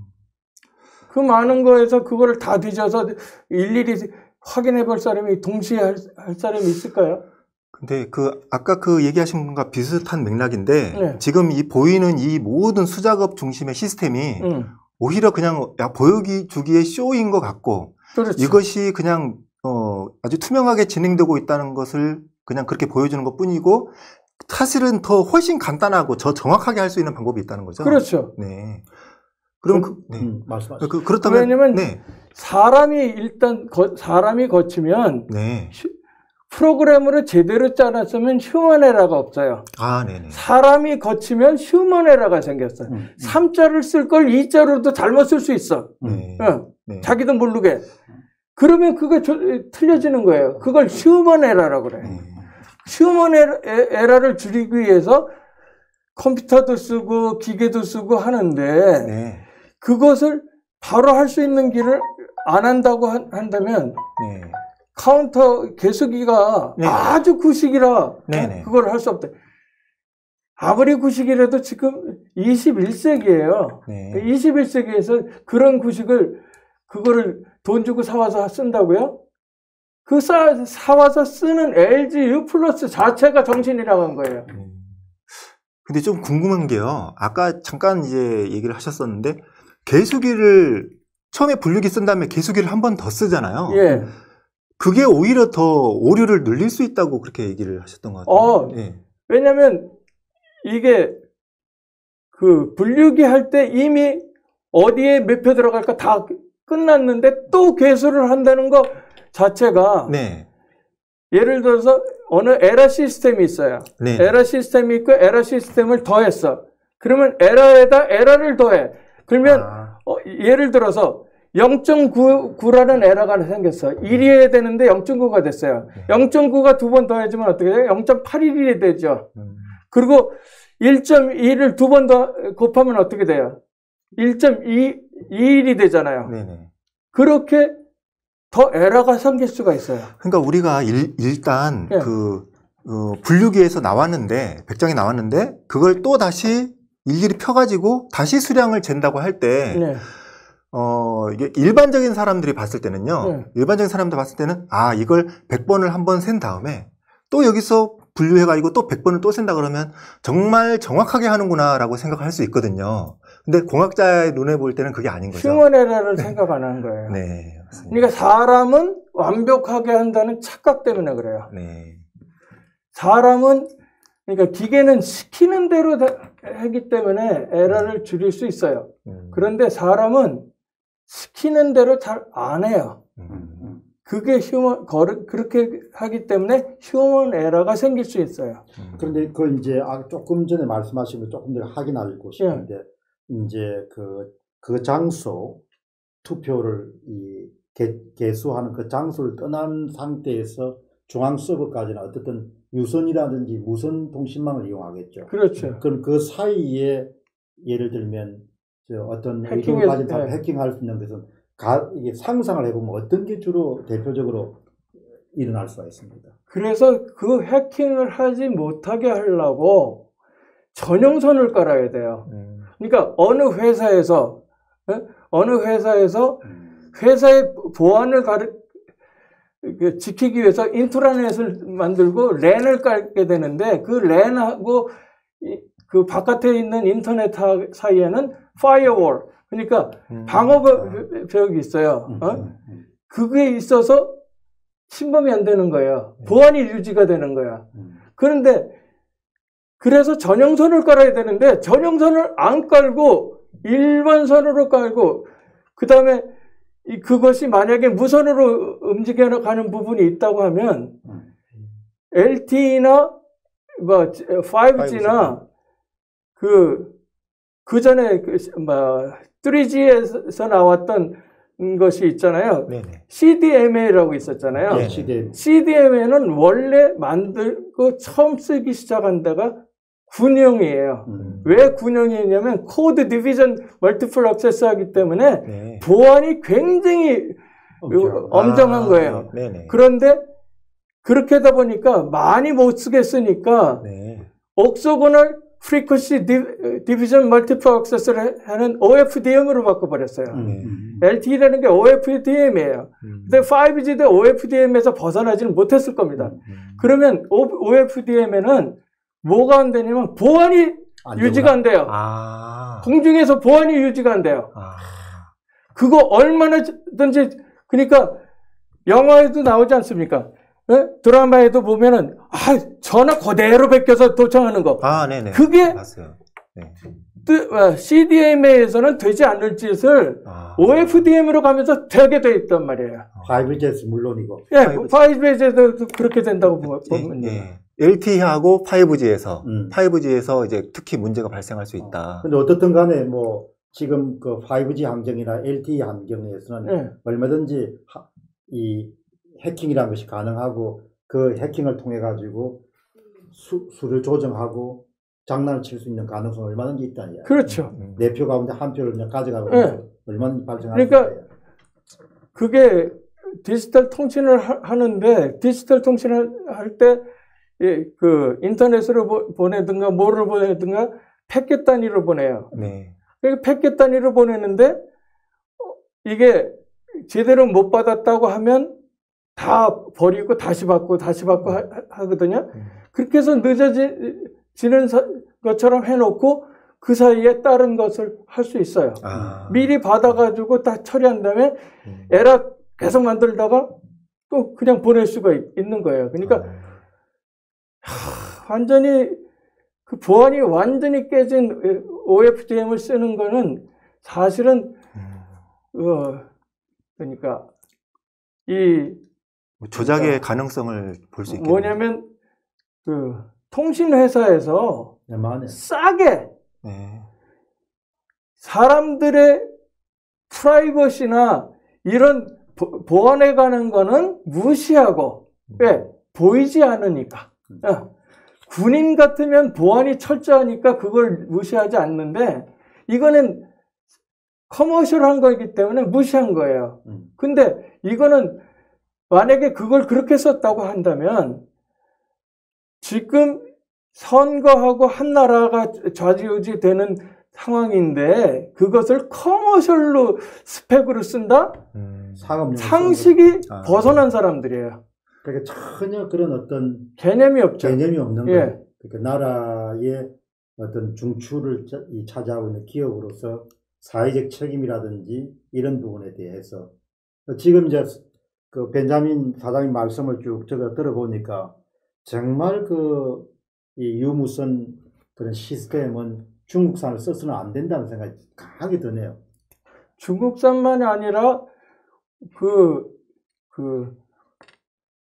S2: 그 많은 거에서 그거를 다 뒤져서 일일이 확인해 볼 사람이 동시에 할, 할 사람이 있을까요?
S3: 근데 그 아까 그 얘기하신 것과 비슷한 맥락인데
S2: 네.
S3: 지금 이 보이는 이 모든 수작업 중심의 시스템이
S2: 응.
S3: 오히려 그냥 야, 보여주기의 쇼인 것 같고
S2: 그렇죠.
S3: 이것이 그냥 어, 아주 투명하게 진행되고 있다는 것을 그냥 그렇게 보여주는 것 뿐이고 사실은 더 훨씬 간단하고 더 정확하게 할 수 있는 방법이 있다는 거죠.
S2: 그렇죠.
S3: 네. 그럼 그, 네.
S1: 음, 말씀하세요.
S3: 그, 그렇다면
S2: 왜냐면
S3: 네.
S2: 사람이 일단 거, 사람이 거치면
S3: 네.
S2: 휴, 프로그램으로 제대로 짜놨으면 휴먼 에러가 없어요.
S3: 아, 네네.
S2: 사람이 거치면 휴먼 에러가 생겼어요.
S1: 음, 음.
S2: 삼자를 쓸 걸 이자로도 잘못 쓸 수 있어.
S3: 네.
S2: 응.
S3: 네.
S2: 자기도 모르게. 그러면 그거 저, 틀려지는 거예요. 그걸 휴먼 에러라고 그래요.
S3: 네.
S2: 휴먼 에러, 에러를 줄이기 위해서 컴퓨터도 쓰고 기계도 쓰고 하는데
S3: 네.
S2: 그것을 바로 할 수 있는 길을 안 한다고 한, 한다면
S3: 네.
S2: 카운터 계수기가
S3: 네.
S2: 아주 구식이라
S3: 네네.
S2: 그걸 할 수 없다. 아무리 구식이라도 지금 이십일 세기예요.
S3: 네.
S2: 이십일 세기에서 그런 구식을 그거를 돈 주고 사와서 쓴다고요? 그 사, 사와서 쓰는 엘지 U 플러스 자체가 정신이라고 한 거예요.
S3: 네. 근데 좀 궁금한 게요. 아까 잠깐 이제 얘기를 하셨었는데 개수기를 처음에 분류기 쓴 다음에 개수기를 한 번 더 쓰잖아요.
S2: 예.
S3: 그게 오히려 더 오류를 늘릴 수 있다고 그렇게 얘기를 하셨던 것 같아요.
S2: 어,
S3: 예.
S2: 왜냐면 이게 그 분류기 할 때 이미 어디에 몇 표 들어갈까 다 끝났는데 또 개수를 한다는 거 자체가
S3: 네.
S2: 예를 들어서 어느 에러 시스템이 있어요.
S3: 네.
S2: 에러 시스템이 있고 에러 시스템을 더했어. 그러면 에러에다 에러를 더해. 그러면
S3: 아,
S2: 어, 예를 들어서 영 점 구라는 에러가 생겼어. 일이어야 되는데 영 점 구가 됐어요.
S3: 네.
S2: 영 점 구가 두 번 더해지면 어떻게 돼요? 영 점 팔일이 되죠.
S3: 음,
S2: 그리고 일 점 이를 두 번 더 곱하면 어떻게 돼요? 일 점 이일이 되잖아요.
S3: 네네.
S2: 그렇게 더 에러가 생길 수가 있어요.
S3: 그러니까 우리가 일, 일단
S2: 네.
S3: 그 어, 분류기에서 나왔는데 백장이 나왔는데 그걸 또 다시 일일이 펴가지고 다시 수량을 잰다고 할 때
S2: 네.
S3: 어, 이게 일반적인 사람들이 봤을 때는요.
S2: 네.
S3: 일반적인 사람들 봤을 때는 아, 이걸 백 번을 한 번 센 다음에 또 여기서 분류해가지고 또 백 번을 또 센다 그러면 정말 정확하게 하는구나라고 생각할 수 있거든요. 근데 공학자의 눈에 볼 때는 그게 아닌 거죠.
S2: 휴먼 에러를 생각 안 한 거예요.
S3: 네, 맞습니다.
S2: 그러니까 사람은 완벽하게 한다는 착각 때문에 그래요.
S3: 네.
S2: 사람은 그러니까 기계는 시키는 대로 하기 때문에 에러를 줄일 수 있어요.
S3: 음,
S2: 그런데 사람은 시키는 대로 잘 안 해요.
S3: 음,
S1: 음, 음.
S2: 그게 휴먼, 그렇게 하기 때문에 휴먼 에러가 생길 수 있어요.
S1: 그런데 그 이제 아, 조금 전에 말씀하신 거 조금 더 확인하고 싶은데, 예. 이제 그, 그 장소, 투표를 이 개, 개수하는 그 장소를 떠난 상태에서 중앙 서버까지는 어쨌든 유선이라든지 무선 통신망을 이용하겠죠.
S2: 그렇죠.
S1: 그럼 그 사이에 예를 들면 저 어떤
S2: 해킹을,
S1: 의도를 가진 사람
S2: 예.
S1: 해킹할 수 있는 것은 가, 이게 상상을 해보면 어떤 게 주로 대표적으로 일어날 수가 있습니다.
S2: 그래서 그 해킹을 하지 못하게 하려고 전용선을 깔아야 돼요.
S3: 음.
S2: 그러니까 어느 회사에서 예? 어느 회사에서
S1: 음.
S2: 회사의 보안을 가르, 지키기 위해서 인트라넷을 만들고 랜을 깔게 되는데 그 랜하고 그 바깥에 있는 인터넷 사이에는 파이어월, 그러니까
S3: 음.
S2: 방어벽이 있어요.
S1: 음.
S2: 어?
S1: 음.
S2: 그게 있어서 침범이 안 되는 거예요. 보안이 유지가 되는 거야.
S1: 음.
S2: 그런데 그래서 전용선을 깔아야 되는데 전용선을 안 깔고 일반선으로 깔고 그 다음에 그것이 만약에 무선으로 움직여가는 부분이 있다고 하면
S1: 음.
S2: 엘티이나 뭐 파이브지나 그, 그 전에 그, 뭐, 쓰리지에서 나왔던 것이 있잖아요.
S3: 네네.
S2: 씨디엠에이라고 있었잖아요.
S1: 네, 시대.
S2: 씨디엠에이는 원래 만들고 처음 쓰기 시작한 데가 군용이에요.
S1: 음.
S2: 왜 군용이냐면 코드 디비전 멀티플 액세스 하기 때문에
S3: 네.
S2: 보안이 굉장히
S1: 엄청.
S2: 엄정한
S3: 아,
S2: 거예요.
S3: 네, 네네.
S2: 그런데 그렇게 하다 보니까 많이 못 쓰겠으니까
S3: 네.
S2: 옥소고널 프리퀀시 디비전 멀티플 액세스를 하는 오에프디엠으로 바꿔버렸어요.
S1: 음.
S3: 네.
S1: 음.
S2: 엘티이라는 게 오에프디엠이에요.
S3: 음.
S2: 근데 파이브지도 오에프디엠에서 벗어나지는 못했을 겁니다.
S3: 음.
S2: 그러면 오에프디엠에는 뭐가 안 되냐면 보안이
S1: 안
S2: 유지가 안 돼요.
S3: 아.
S2: 공중에서 보안이 유지가 안 돼요.
S3: 아.
S2: 그거 얼마나든지, 그러니까 영화에도 나오지 않습니까? 네? 드라마에도 보면은 아 전화 그대로 베껴서 도청하는 거.
S3: 아, 네네.
S2: 그게
S3: 봤어요. 네.
S2: 씨디엠에이에서는 되지 않을 짓을
S3: 아.
S2: 오에프디엠으로 가면서 되게 돼 있단 말이에요.
S1: 파이브지에스 물론이고.
S2: 예, 파이브지에도 그렇게 된다고 보면 돼요.
S3: 네. 엘티이하고 파이브지에서
S1: 음.
S3: 파이브지에서 이제 특히 문제가 발생할 수 있다.
S1: 근데 어떻든 간에 뭐 지금 그 파이브지 환경이나 엘티이 환경에서는
S2: 네.
S1: 얼마든지 하, 이 해킹이라는 것이 가능하고 그 해킹을 통해 가지고 수, 수를 조정하고 장난을 칠 수 있는 가능성이 얼마든지 있다니요.
S2: 그렇죠.
S3: 음.
S1: 네 표 가운데 한 표를 그냥 가져가고
S2: 네.
S1: 얼마든지 발생할
S2: 그러니까
S1: 수 있어요.
S2: 그게 디지털 통신을 하, 하는데 디지털 통신을 할 때 그 인터넷으로 보, 보내든가 뭐를 보내든가 패킷 단위로 보내요.
S3: 네.
S2: 그러니까 패킷 단위로 보내는데 이게 제대로 못 받았다고 하면 다 버리고 다시 받고 다시 받고 하, 하거든요.
S3: 음.
S2: 그렇게 해서 늦어지는 사, 것처럼 해놓고 그 사이에 다른 것을 할 수 있어요.
S3: 아.
S2: 미리 받아가지고 다 처리한 다음에
S3: 음.
S2: 에러 계속 만들다가 또 그냥 보낼 수가 있, 있는 거예요. 그러니까
S3: 아.
S2: 하, 완전히 그 보안이 완전히 깨진 오에프디엠을 쓰는 거는 사실은
S3: 음.
S2: 어, 그러니까 이
S3: 뭐 조작의
S2: 그러니까
S3: 가능성을 볼 수 있겠네요.
S2: 뭐냐면 그 통신 회사에서
S1: 얼마나
S2: 싸게
S3: 네.
S2: 사람들의 프라이버시나 이런 보, 보안에 관한 거는 무시하고 왜? 보이지 않으니까. 어. 군인 같으면 보안이 철저하니까 그걸 무시하지 않는데 이거는 커머셜한 거이기 때문에 무시한 거예요.
S1: 음.
S2: 근데 이거는 만약에 그걸 그렇게 썼다고 한다면 지금 선거하고 한 나라가 좌지우지 되는 상황인데 그것을 커머셜로 스펙으로 쓴다?
S3: 음.
S1: 상업
S2: 상식이
S3: 아.
S2: 벗어난 사람들이에요.
S1: 그러니까 전혀 그런 어떤
S2: 개념이 없죠.
S1: 개념이 없는
S2: 예.
S1: 거예요. 그러니까 나라의 어떤 중추를 차- 이 차지하고 있는 기업으로서 사회적 책임이라든지 이런 부분에 대해서 지금 이제 그 벤자민 사장님 말씀을 쭉 제가 들어보니까 정말 그 이 유무선 그런 시스템은 중국산을 써서는 안 된다는 생각이 강하게 드네요.
S2: 중국산만이 아니라 그, 그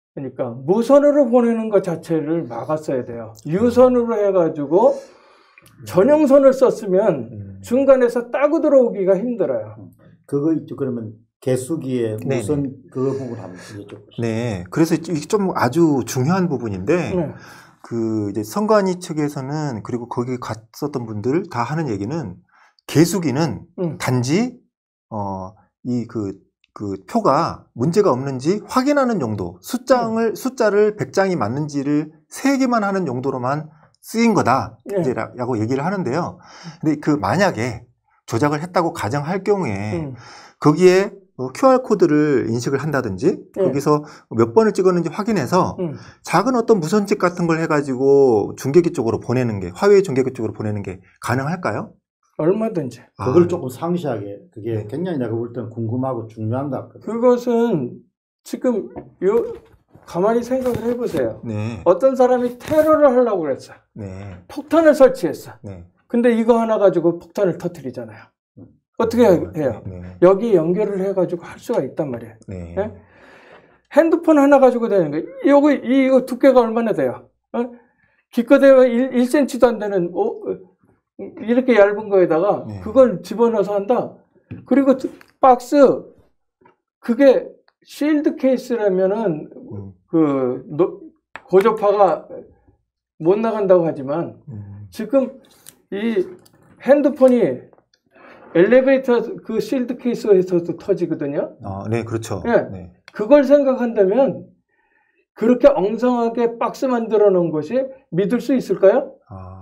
S2: 그러니까 무선으로 보내는 것 자체를 막았어야 돼요. 유선으로 해가지고 전용선을 썼으면
S3: 음.
S2: 중간에서 따고 들어오기가 힘들어요.
S1: 그거 있죠. 그러면 개수기에
S3: 네네.
S1: 무선 그 부분 한번 여쭤보시죠.
S3: 네, 그래서 이게 좀 아주 중요한 부분인데
S2: 네.
S3: 그 이제 선관위 측에서는 그리고 거기 갔었던 분들 다 하는 얘기는 개수기는
S2: 음.
S3: 단지 어 이 그 그 표가 문제가 없는지 확인하는 용도, 숫장을 숫자를 백 장이 맞는지를 세기만 하는 용도로만 쓰인 거다.
S2: 네.
S3: 이제 라고 얘기를 하는데요. 근데 그 만약에 조작을 했다고 가정할 경우에
S2: 음.
S3: 거기에 큐알 코드를 인식을 한다든지
S2: 네.
S3: 거기서 몇 번을 찍었는지 확인해서
S2: 음.
S3: 작은 어떤 무선칩 같은 걸 해가지고 중계기 쪽으로 보내는 게 화웨이 중계기 쪽으로 보내는 게 가능할까요?
S2: 얼마든지.
S1: 그걸
S3: 아,
S1: 조금 상세하게 그게 굉장히 내가 볼 때는 궁금하고 중요한 것 같거든요.
S2: 그것은 지금 요 가만히 생각을 해보세요.
S3: 네,
S2: 어떤 사람이 테러를 하려고 그랬어.
S3: 네,
S2: 폭탄을 설치했어.
S3: 네.
S2: 근데 이거 하나 가지고 폭탄을 터뜨리잖아요. 어떻게 해요?
S3: 네,
S2: 여기 연결을 해가지고 할 수가 있단 말이에요.
S3: 네,
S2: 네? 핸드폰 하나 가지고 되는 거예요. 이거, 이거 두께가 얼마나 돼요? 어? 기껏해야 일 센티미터도 안 되는, 어, 이렇게 얇은 거에다가
S3: 네.
S2: 그걸 집어넣어서 한다? 그리고 박스, 그게 실드 케이스라면은
S3: 음,
S2: 그, 노, 고조파가 못 나간다고 하지만
S3: 음,
S2: 지금 이 핸드폰이 엘리베이터 그 실드 케이스에서도 터지거든요.
S3: 아, 네, 그렇죠.
S2: 네.
S3: 네.
S2: 그걸 생각한다면 그렇게 엉성하게 박스 만들어 놓은 것이 믿을 수 있을까요?
S3: 아,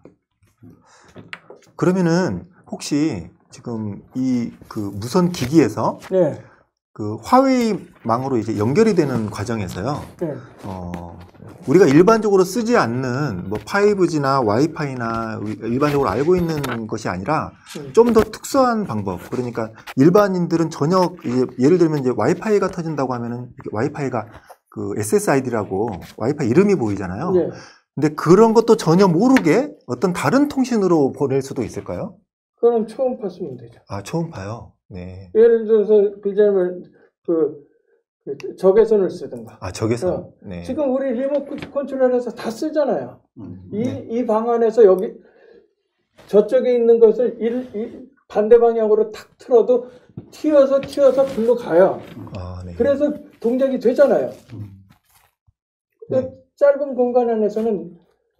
S3: 그러면은 혹시 지금 이 그 무선 기기에서
S2: 네.
S3: 그 화웨이망으로 이제 연결이 되는 과정에서요.
S2: 네.
S3: 어, 우리가 일반적으로 쓰지 않는 뭐 파이브지나 와이파이나 일반적으로 알고 있는 것이 아니라
S2: 음.
S3: 좀 더 특수한 방법. 그러니까 일반인들은 전혀 이제 예를 들면 이제 와이파이가 터진다고 하면은 와이파이가 그 에스에스아이디라고 와이파이 이름이 보이잖아요.
S2: 네.
S3: 근데 그런 것도 전혀 모르게 어떤 다른 통신으로 보낼 수도 있을까요?
S2: 그럼 초음파 쓰면 되죠.
S3: 아, 처음 봐요. 네.
S2: 예를 들어서 그 점을 그, 그 적외선을 쓰든가.
S3: 아, 적외선.
S2: 어.
S3: 네.
S2: 지금 우리 리모트 컨트롤에서 다 쓰잖아요.
S1: 음.
S2: 이,
S3: 네.
S2: 이 방안에서 여기 저쪽에 있는 것을 일, 일, 반대 방향으로 탁 틀어도 튀어서 튀어서 글로 가요.
S3: 아, 네.
S2: 그래서 동작이 되잖아요.
S1: 음.
S3: 네.
S2: 짧은 공간 안에서는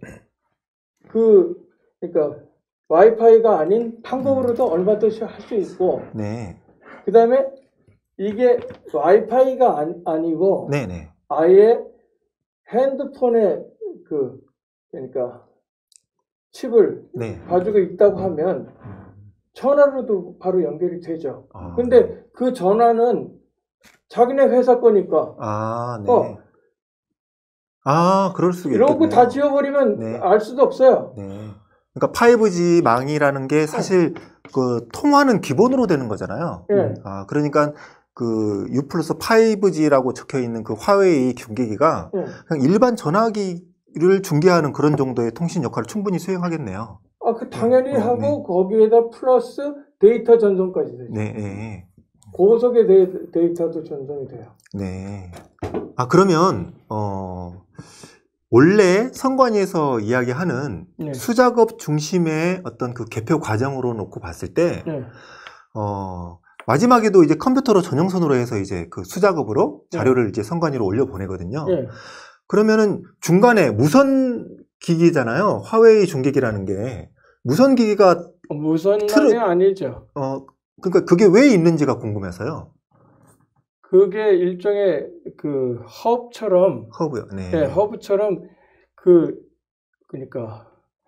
S2: 그 그러니까 와이파이가 아닌 방법으로도 얼마든지 할 수 있고,
S3: 네.
S2: 그 다음에 이게 와이파이가 아니, 아니고
S3: 네, 네.
S2: 아예 핸드폰에 그 그러니까 칩을
S3: 네.
S2: 가지고 있다고 하면 전화로도 바로 연결이 되죠.
S3: 아.
S2: 근데 그 전화는 자기네 회사 거니까
S3: 아, 네.
S2: 어.
S3: 아, 그럴 수 있겠네요.
S2: 이런 거 다 지워버리면
S3: 네.
S2: 알 수도 없어요.
S3: 네. 그러니까 파이브지 망이라는 게 사실 그 통화는 기본으로 되는 거잖아요.
S2: 예.
S3: 아, 그러니까 그 U 플러스 파이브지라고 적혀 있는 그 화웨이 중계기가
S2: 예.
S3: 그냥 일반 전화기를 중계하는 그런 정도의 통신 역할을 충분히 수행하겠네요.
S2: 아, 그 당연히
S3: 어,
S2: 하고
S3: 네.
S2: 거기에다 플러스 데이터 전송까지 되죠.
S3: 네, 네.
S2: 고속의 데이, 데이터도 전송이 돼요.
S3: 네. 아, 그러면 어 원래 선관위에서 이야기하는
S2: 네.
S3: 수작업 중심의 어떤 그 개표 과정으로 놓고 봤을 때,
S2: 네.
S3: 어, 마지막에도 이제 컴퓨터로 전용선으로 해서 이제 그 수작업으로 자료를 이제 선관위로 올려 보내거든요.
S2: 네.
S3: 그러면은 중간에 무선 기기잖아요. 화웨이 중계기라는 게. 무선 기기가,
S2: 무선만이
S3: 틀을-
S2: 아니죠.
S3: 어, 그러니까 그게 왜 있는지가 궁금해서요.
S2: 그게 일종의 그 허브처럼,
S3: 허브요. 네.
S2: 네, 허브처럼 그 그러니까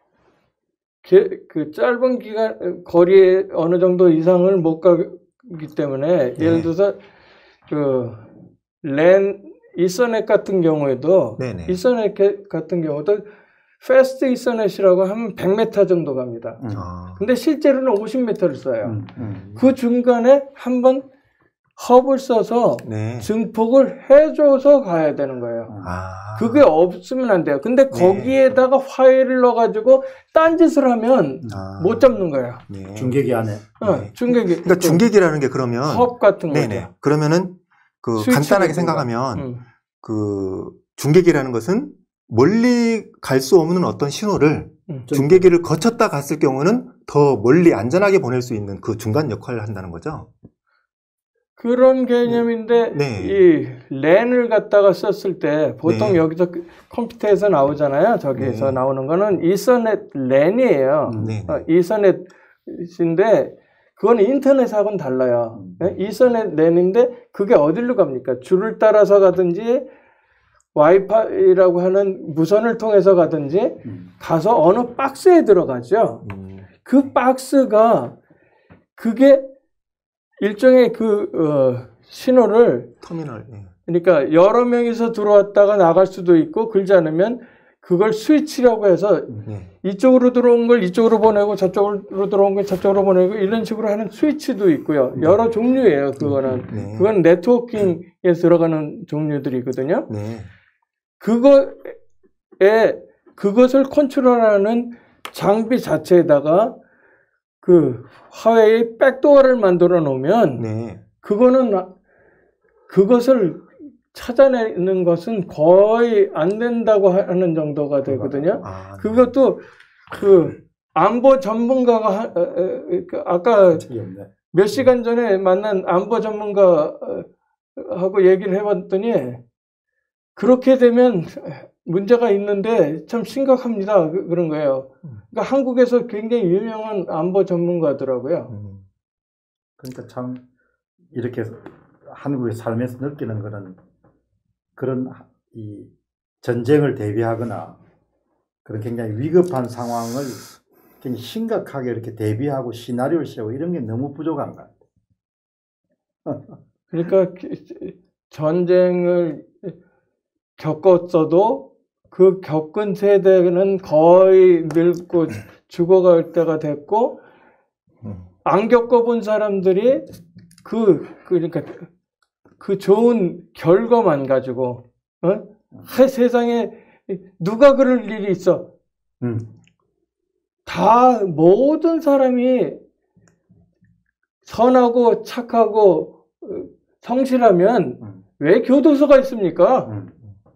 S2: 게, 그 짧은 기간 거리에 어느 정도 이상을 못 가기 때문에
S3: 네.
S2: 예를 들어서 그 랜 이서넷 같은 경우에도
S3: 네네.
S2: 이서넷 같은 경우도 패스트 이서넷이라고 하면 백 미터 정도 갑니다.
S1: 음.
S3: 아,
S2: 근데 실제로는 오십 미터를 써요.
S1: 음. 음.
S2: 그 중간에 한번 헙을 써서
S3: 네.
S2: 증폭을 해줘서 가야 되는 거예요.
S3: 아.
S2: 그게 없으면 안 돼요. 근데
S3: 네.
S2: 거기에다가 파일을 넣어가지고 딴짓을 하면
S3: 아.
S2: 못 잡는 거예요.
S3: 네.
S1: 중계기 안에.
S2: 어,
S3: 네.
S2: 중계기.
S3: 그러니까 중계기라는 게 그러면
S2: 헙 같은
S3: 네네.
S2: 거죠.
S3: 그러면은 그
S2: 스위치
S3: 간단하게
S2: 같은 거.
S3: 생각하면
S2: 음.
S3: 그 중계기라는 것은 멀리 갈 수 없는 어떤 신호를
S2: 음.
S3: 중계기를 거쳤다 갔을 경우는 더 멀리 안전하게 보낼 수 있는 그 중간 역할을 한다는 거죠.
S2: 그런 개념인데
S3: 네.
S2: 이 랜을 갖다가 썼을 때 보통
S3: 네.
S2: 여기서 컴퓨터에서 나오잖아요. 저기서
S3: 네.
S2: 나오는 거는 이서넷 랜이에요.
S3: 네.
S2: 어, 이서넷인데 그건 인터넷하고는 달라요. 네? 이서넷 랜인데 그게 어디로 갑니까? 줄을 따라서 가든지 와이파이라고 하는 무선을 통해서 가든지
S1: 음.
S2: 가서 어느 박스에 들어가죠.
S3: 음.
S2: 그 박스가 그게 일종의 그 어, 신호를
S3: 터미널. 예.
S2: 그러니까 여러 명이서 들어왔다가 나갈 수도 있고 그러지 않으면 그걸 스위치라고 해서
S3: 네.
S2: 이쪽으로 들어온 걸 이쪽으로 보내고 저쪽으로 들어온 걸 저쪽으로 보내고 이런 식으로 하는 스위치도 있고요. 여러 종류예요. 그거는
S3: 네.
S2: 그건 네트워킹에 들어가는 종류들이거든요.
S3: 네.
S2: 그거에 그것을 컨트롤하는 장비 자체에다가 그 화웨이 백도어를 만들어 놓으면
S3: 네.
S2: 그거는 그것을 찾아내는 것은 거의 안 된다고 하는 정도가 되거든요.
S3: 아, 네.
S2: 그것도 그 안보 전문가가 하, 어, 어, 그 아까
S1: 틀렸네.
S2: 몇 시간 전에 만난 안보 전문가하고 얘기를 해봤더니 그렇게 되면 문제가 있는데 참 심각합니다. 그- 그런 거예요. 그러니까 한국에서 굉장히 유명한 안보 전문가더라고요.
S3: 음.
S1: 그러니까 참 이렇게 한국에 살면서 느끼는 거는 그런 이 전쟁을 대비하거나 그런 굉장히 위급한 상황을 굉장히 심각하게 이렇게 대비하고 시나리오를 세우고 이런 게 너무 부족한 것 같아요.
S2: 그러니까 전쟁을 겪었어도 그 겪은 세대는 거의 늙고 죽어갈 때가 됐고 안 겪어본 사람들이 그 그러니까 그 좋은 결과만 가지고 어? 하, 세상에 누가 그럴 일이 있어?
S1: 음.
S2: 다 모든 사람이 선하고 착하고 어, 성실하면
S1: 음.
S2: 왜 교도소가 있습니까?
S1: 음.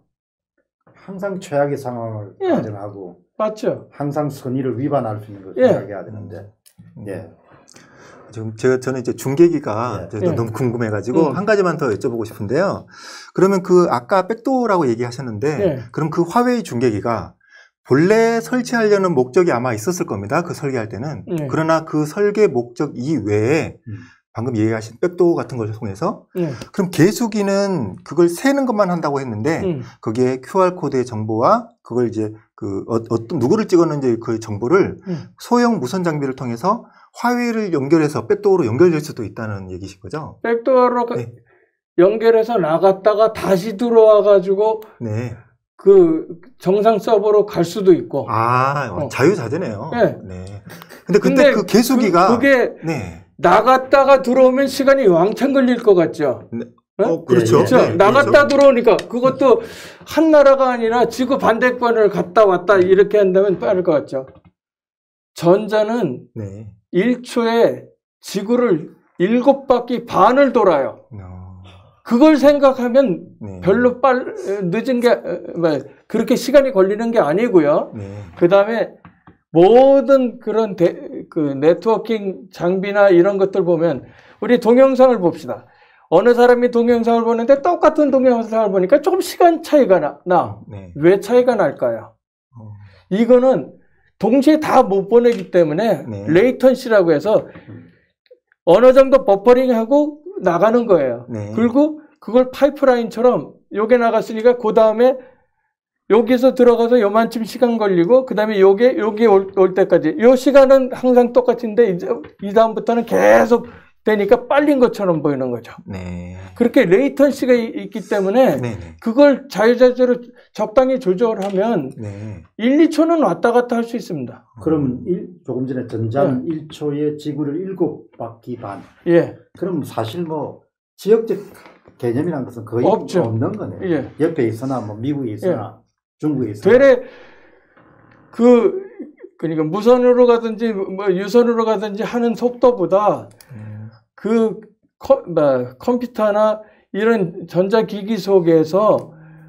S1: 항상 최악의 상황을
S2: 예.
S1: 가정하고
S2: 맞죠?
S1: 항상 선의를 위반할 수 있는 것을
S2: 예.
S1: 생각해야 되는데 예.
S3: 지금 제가 저는 이제 중계기가
S1: 네.
S3: 저도
S2: 네.
S3: 너무 궁금해가지고
S2: 음.
S3: 한 가지만 더 여쭤보고 싶은데요. 그러면 그 아까 백도어라고 얘기하셨는데
S2: 네.
S3: 그럼 그 화웨이 중계기가 본래 설치하려는 목적이 아마 있었을 겁니다. 그 설계할 때는.
S2: 네.
S3: 그러나 그 설계 목적 이외에
S1: 음.
S3: 방금 얘기하신 백도어 같은 걸 통해서
S2: 네.
S3: 그럼 계수기는 그걸 세는 것만 한다고 했는데
S2: 음.
S3: 거기에 큐알코드의 정보와 그걸 이제 그 어, 어떤 누구를 찍었는지 그 정보를
S2: 음.
S3: 소형 무선 장비를 통해서 화웨이를 연결해서 백도어로 연결될 수도 있다는 얘기신 거죠?
S2: 백도어로
S3: 네.
S2: 연결해서 나갔다가 다시 들어와 가지고
S3: 네.
S2: 그 정상 서버로 갈 수도 있고.
S3: 아,
S2: 어.
S3: 자유자재네요.
S2: 네.
S3: 네. 근데 그때
S2: 근데
S3: 그 개수기가
S2: 그, 게
S3: 네.
S2: 나갔다가 들어오면 시간이 왕창 걸릴 것 같죠.
S3: 어, 그렇죠.
S1: 예, 예.
S2: 그렇죠.
S3: 네,
S2: 나갔다
S3: 그렇죠.
S2: 들어오니까 그것도 한 나라가 아니라 지구 반대편을 갔다 왔다 이렇게 한다면 빠를 것 같죠. 전자는
S3: 네.
S2: 일 초에 지구를 일곱 바퀴 반을 돌아요.
S3: 어,
S2: 그걸 생각하면
S3: 네.
S2: 별로 빨 늦은 게 뭐, 그렇게 시간이 걸리는 게 아니고요.
S3: 네.
S2: 그 다음에 모든 그런 데, 그 네트워킹 장비나 이런 것들 보면 우리 동영상을 봅시다. 어느 사람이 동영상을 보는데 똑같은 동영상을 보니까 조금 시간 차이가 나. 나.
S3: 네.
S2: 왜 차이가 날까요?
S3: 어,
S2: 이거는 동시에 다 못 보내기 때문에
S3: 네.
S2: 레이턴시라고 해서 어느 정도 버퍼링하고 나가는 거예요.
S3: 네.
S2: 그리고 그걸 파이프라인처럼 요게 나갔으니까 그 다음에 여기서 들어가서 요만큼 시간 걸리고 그 다음에 요게 여기 올, 올 때까지 요 시간은 항상 똑같은데 이제 이 다음부터는 계속 되니까 빨린 것처럼 보이는 거죠.
S3: 네.
S2: 그렇게 레이턴시가 있기 때문에
S3: 네. 네.
S2: 그걸 자유자재로 적당히 조절하면
S3: 네.
S2: 일, 이 초는 왔다 갔다 할 수 있습니다.
S1: 그럼 일, 조금 전에 전자는 일 초에 지구를 일곱 바퀴 반.
S2: 예.
S1: 그럼 사실 뭐 지역적 개념이라는 것은 거의
S2: 없죠.
S1: 없는 거네요.
S2: 예.
S1: 옆에 있으나 뭐 미국에 있으나 중국에 있으나.
S2: 되레 그 그러니까 무선으로 가든지 뭐 유선으로 가든지 하는 속도보다
S3: 음,
S2: 그 컴, 뭐, 컴퓨터나 이런 전자기기 속에서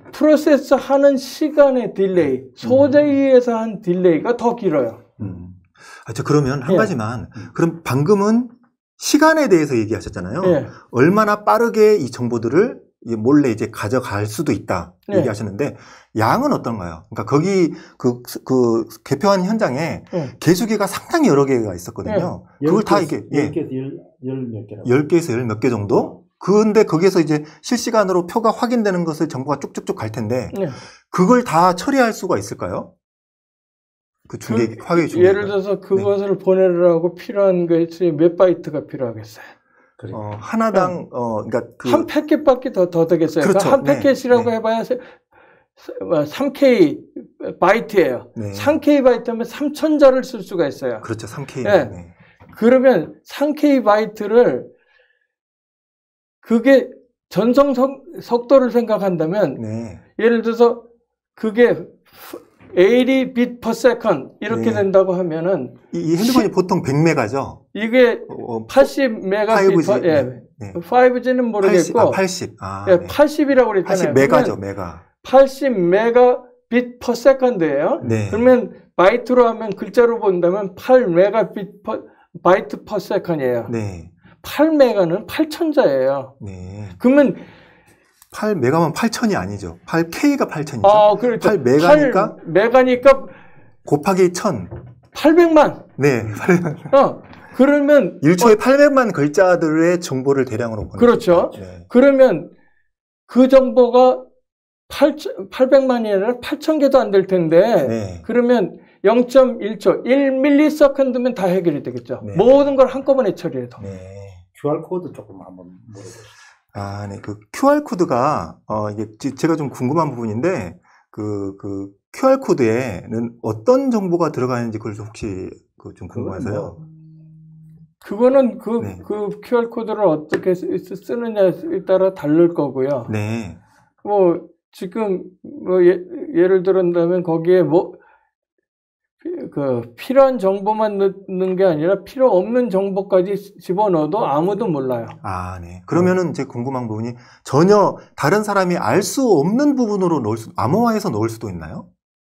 S2: 프로세스 하는 시간의 딜레이, 소재에 의해서 한 딜레이가 더 길어요.
S3: 음. 아, 저 그러면 한
S2: 예.
S3: 가지만. 그럼 방금은 시간에 대해서 얘기하셨잖아요.
S2: 예.
S3: 얼마나 빠르게 이 정보들을 몰래 이제 가져갈 수도 있다
S2: 예.
S3: 얘기하셨는데 양은 어떤가요? 그러니까 거기 그, 그 개표한 현장에
S2: 예.
S3: 개수기가 상당히 여러 개가 있었거든요. 그걸 다 이게
S1: 열 개에서 열 몇 개라고.
S3: 열 개에서 열 몇 개 정도? 그런데 거기에서 이제 실시간으로 표가 확인되는 것을 정보가 쭉쭉쭉 갈 텐데
S2: 예.
S3: 그걸 다 처리할 수가 있을까요? 그 중계,
S2: 그,
S3: 화웨이 중계.
S2: 예를 들어서 그것을 네. 보내려고 필요한 것이 몇 바이트가 필요하겠어요?
S1: 그래.
S3: 어, 하나당, 어, 그러니까 그.
S2: 한 패킷밖에 더, 더 되겠어요.
S3: 그렇죠.
S2: 그러니까 한
S3: 네.
S2: 패킷이라고
S3: 네.
S2: 해봐야 삼 케이 바이트예요.
S3: 네.
S2: 삼 케이 바이트면 삼천 자를 쓸 수가 있어요.
S3: 그렇죠. 삼 케이.
S2: 네.
S3: 네.
S2: 그러면 삼 케이 바이트를 그게 전송 속, 속도를 생각한다면
S3: 네.
S2: 예를 들어서 그게 팔십 bit per second 이렇게
S3: 네.
S2: 된다고 하면은
S3: 이, 이 핸드폰이 보통 백 메가죠?
S2: 이게
S3: 어,
S2: 팔십 메가비트
S3: 파이브지.
S2: 예.
S3: 네.
S2: 파이브지는 모르겠고
S3: 팔십. 아, 팔십. 아,
S2: 예,
S3: 네.
S2: 팔십이라고 그랬잖아요.
S3: 팔십 메가죠, 메가.
S2: 팔십 메가비트 per second예요.
S3: 네.
S2: 그러면 바이트로 하면 글자로 본다면 팔 메가비트 per, 바이트 per second이에요.
S3: 네.
S2: 팔 메가는 팔천 자예요.
S3: 네.
S2: 그러면
S3: 팔 메가면 팔천이 아니죠. 팔 케이가 팔천이죠.
S2: 아, 그렇죠.
S3: 팔 메가니까
S2: 팔 메가니까
S3: 곱하기 천.
S2: 팔백만.
S3: 네.
S2: 어. 그러면
S3: 일 초에 어, 팔백만 글자들의 정보를 대량으로 보내죠.
S2: 그렇죠.
S3: 네.
S2: 그러면 그 정보가 팔백만이 아니라 팔천 개도 안 될 텐데
S3: 네.
S2: 그러면 영 점 일 초, 일 밀리세컨드면 다 해결이 되겠죠.
S3: 네.
S2: 모든 걸 한꺼번에 처리해도.
S3: 네.
S1: 큐알 코드 조금 한번 물어보시죠.
S3: 아, 네. 그 큐알 코드가 어 이게 제가 좀 궁금한 부분인데 그 그 큐알 코드에는 어떤 정보가 들어가는지 그걸 혹시 그 좀 궁금해서요.
S1: 뭐,
S2: 그거는 그,
S3: 네.
S2: 그 큐알 코드를 어떻게 쓰느냐에 따라 다를 거고요.
S3: 네.
S2: 뭐 지금 뭐 예, 예를 들었다면 거기에 뭐 그 필요한 정보만 넣는 게 아니라 필요 없는 정보까지 집어넣어도 아무도 몰라요.
S3: 아, 네. 그러면은 제 궁금한 부분이 전혀 다른 사람이 알 수 없는 부분으로 넣을 수, 암호화해서 넣을 수도 있나요?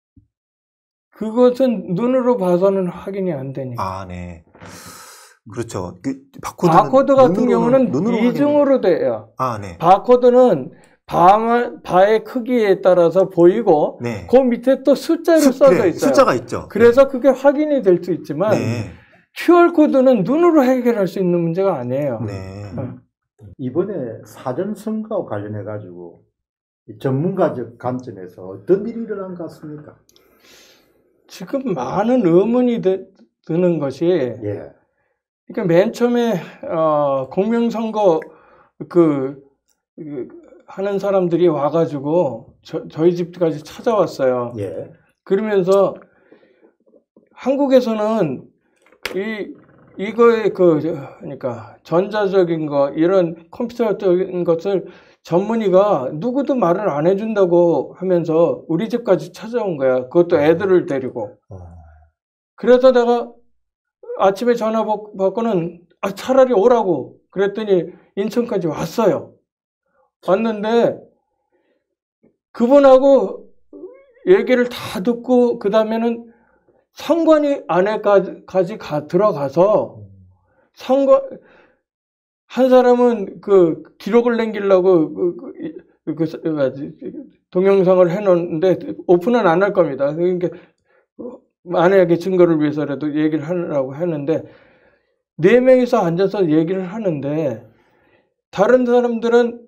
S2: 그것은 눈으로 봐서는 확인이 안 되니까.
S3: 아, 네. 그렇죠. 그 바코드
S2: 바코드 같은 경우는 이중으로 돼요.
S3: 아, 네.
S2: 바코드는 바, 바의 크기에 따라서 보이고
S3: 네.
S2: 그 밑에 또 숫자로
S3: 수,
S2: 써져
S3: 그래,
S2: 있어요.
S3: 숫자가 있죠.
S2: 그래서 그게 확인이 될 수 있지만
S3: 네.
S2: 큐알 코드는 눈으로 해결할 수 있는 문제가 아니에요.
S3: 네.
S2: 어.
S1: 이번에 사전 선거와 관련해 가지고 전문가적 관점에서 어떤 일이 일어난 것 같습니까?
S2: 지금 많은 의문이 드, 드는 것이
S1: 예.
S2: 그러니까 맨 처음에 어, 공명선거 그, 그 하는 사람들이 와가지고 저, 저희 집까지 찾아왔어요.
S1: 예.
S2: 그러면서 한국에서는 이 이거의 그 그러니까 전자적인 거 이런 컴퓨터적인 것을 전문의가 누구도 말을 안 해준다고 하면서 우리 집까지 찾아온 거야. 그것도 애들을 데리고. 그래서 내가 아침에 전화 받고는 아, 차라리 오라고 그랬더니 인천까지 왔어요. 왔는데 그분하고 얘기를 다 듣고 그 다음에는 선관위 안에까지 가, 들어가서 선관 한 사람은 그 기록을 남기려고 그, 그, 그, 동영상을 해놓는데 오픈은 안 할 겁니다. 그러니까 만약에 증거를 위해서라도 얘기를 하느라고 하는데 네 명이서 앉아서 얘기를 하는데 다른 사람들은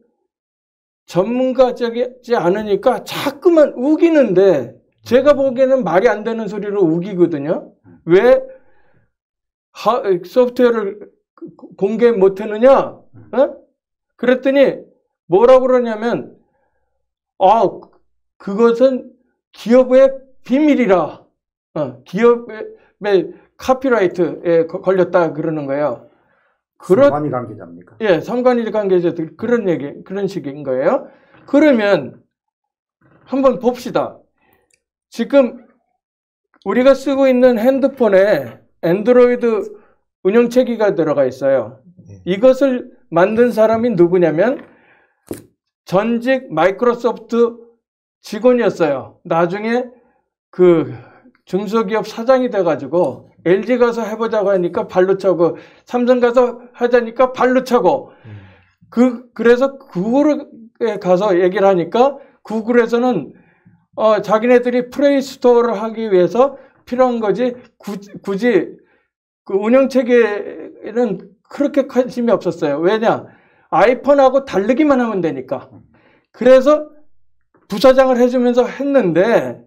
S2: 전문가적이지 않으니까 자꾸만 우기는데 제가 보기에는 말이 안 되는 소리로 우기거든요. 왜 하, 소프트웨어를 공개 못 했느냐? 어? 그랬더니 뭐라고 그러냐면 아, 그것은 기업의 비밀이라. 어, 기업의 카피라이트에 걸렸다 그러는 거예요.
S1: 그런 삼관위 관계자입니까?
S2: 예, 삼관위 관계자들 그런 얘기, 그런 식인 거예요. 그러면 한번 봅시다. 지금 우리가 쓰고 있는 핸드폰에 안드로이드 운영체계가 들어가 있어요. 이것을 만든 사람이 누구냐면 전직 마이크로소프트 직원이었어요. 나중에 그 중소기업 사장이 돼가지고 엘지 가서 해보자고 하니까 발로 차고 삼성 가서 하자니까 발로 차고
S3: 음.
S2: 그 그래서 구글에 가서 얘기를 하니까 구글에서는 어 자기네들이 플레이 스토어를 하기 위해서 필요한 거지 굳이, 굳이 그 운영 체계에는 그렇게 관심이 없었어요. 왜냐? 아이폰하고 다르기만 하면 되니까. 그래서 부사장을 해주면서 했는데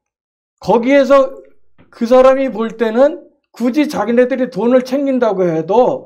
S2: 거기에서 그 사람이 볼 때는 굳이 자기네들이 돈을 챙긴다고 해도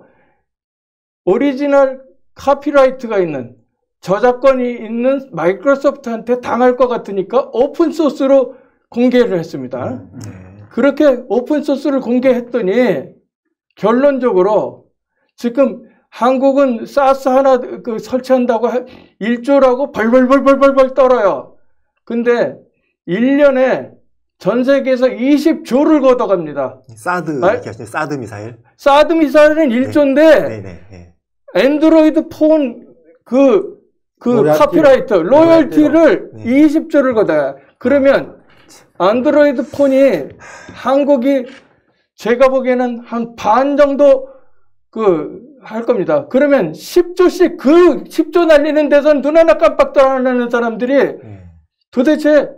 S2: 오리지널 카피라이트가 있는 저작권이 있는 마이크로소프트한테 당할 것 같으니까 오픈소스로 공개를 했습니다.
S1: 음.
S3: 네.
S2: 그렇게 오픈소스를 공개했더니 결론적으로 지금 한국은 사스 하나 그 설치한다고 일조라고 벌벌벌벌벌 떨어요. 근데 일 년에 전 세계에서 이십조를 걷어갑니다.
S3: 사드
S2: 아,
S3: 얘기하시는 사드 미사일.
S2: 사드 미사일은 일조인데
S3: 네, 네, 네.
S2: 앤드로이드 폰 그, 그
S1: 로열티.
S2: 카피라이트, 로열티를
S3: 네.
S2: 이십조를 걷어요. 그러면 안드로이드 폰이 한국이 제가 보기에는 한 반 정도 그 할 겁니다. 그러면 십조씩 그 십조 날리는 데선 눈 하나 깜빡도 안 하는 사람들이
S3: 네.
S2: 도대체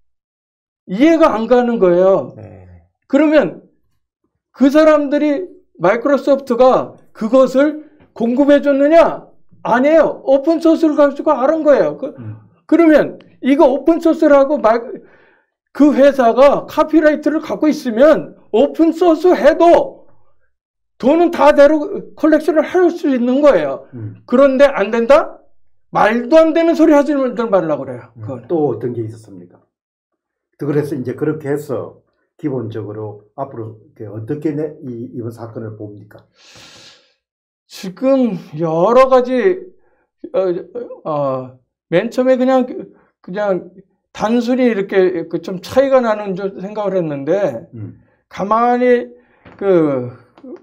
S2: 이해가 안 가는 거예요.
S3: 네.
S2: 그러면 그 사람들이 마이크로소프트가 그것을 공급해 줬느냐? 아니에요. 오픈소스를 가지고 알은 거예요. 그,
S1: 음.
S2: 그러면 이거 오픈소스라고 막 그 회사가 카피라이트를 갖고 있으면 오픈소스 해도 돈은 다 대로 컬렉션을 할 수 있는 거예요.
S1: 음.
S2: 그런데 안 된다? 말도 안 되는 소리 하지 말라고 그래요. 그건.
S1: 또 어떤 게 있었습니까? 그래서 이제 그렇게 해서 기본적으로 앞으로 어떻게 내, 이, 이번 사건을 봅니까?
S2: 지금 여러 가지 어, 어, 맨 처음에 그냥 그냥 단순히 이렇게 그 좀 차이가 나는 줄 생각을 했는데
S1: 음.
S2: 가만히 그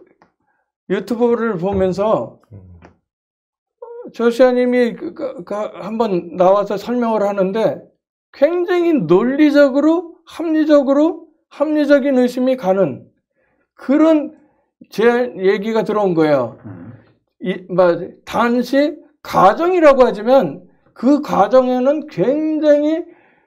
S2: 유튜브를 보면서
S3: 음.
S2: 조시아님이 그, 그, 그 한번 나와서 설명을 하는데 굉장히 논리적으로 합리적으로 합리적인 의심이 가는 그런 제 얘기가 들어온 거예요.
S1: 음.
S2: 이, 뭐, 단지 가정이라고 하지만 그 가정에는 굉장히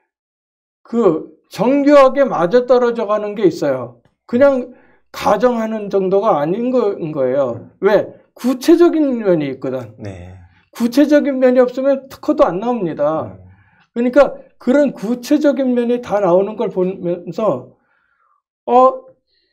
S2: 그 정교하게 맞아떨어져 가는 게 있어요. 그냥 가정하는 정도가 아닌 거예요. 왜? 구체적인 면이 있거든.
S3: 네.
S2: 구체적인 면이 없으면 특허도 안 나옵니다.
S3: 음.
S2: 그러니까 그런 구체적인 면이 다 나오는 걸 보면서 어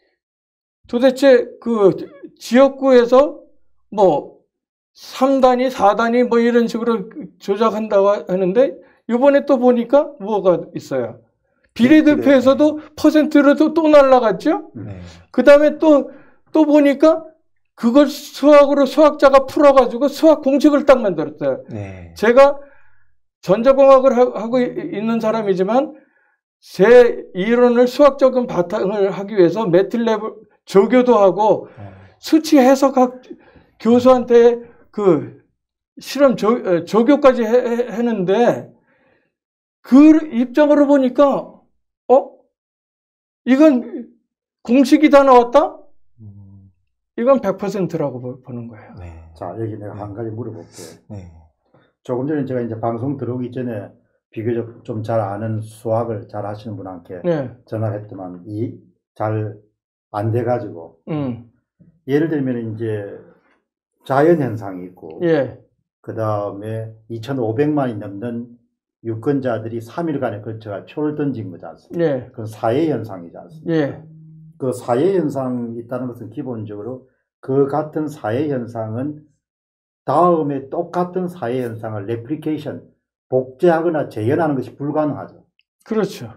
S2: 도대체 그 지역구에서 뭐 삼 단위, 사 단위 뭐 이런 식으로 조작한다고 하는데 이번에 또 보니까 뭐가 있어요. 비례대표에서도 퍼센트로도 또 날라갔죠.
S3: 네.
S2: 그 다음에 또, 또 보니까 그걸 수학으로 수학자가 풀어가지고 수학 공식을 딱 만들었어요.
S3: 네.
S2: 제가 전자공학을 하고 있는 사람이지만 제 이론을 수학적인 바탕을 하기 위해서 매틀랩 조교도 하고
S3: 어.
S2: 수치 해석학 교수한테 그 실험 조, 조교까지 해, 했는데 그 입장으로 보니까 어? 이건 공식이 다 나왔다?
S3: 음.
S2: 이건 백 퍼센트라고 보는 거예요.
S3: 네.
S1: 자, 여기 내가 한 가지 물어볼게요.
S3: 네.
S1: 조금 전에 제가 이제 방송 들어오기 전에 비교적 좀 잘 아는 수학을 잘 하시는 분한테
S2: 네.
S1: 전화를 했더만 이 잘 안 돼가지고
S2: 음.
S1: 예를 들면 이제 자연 현상이 있고
S2: 예.
S1: 그 다음에 이천오백만이 넘는 유권자들이 삼 일간에 걸쳐가 표를 던진 거지 않습니까?
S2: 예.
S1: 그건 사회 현상이지 않습니까?
S2: 예.
S1: 그 사회 현상이 있다는 것은 기본적으로 그 같은 사회 현상은 다음에 똑같은 사회 현상을 레플리케이션, 복제하거나 재현하는 것이 불가능하죠.
S2: 그렇죠.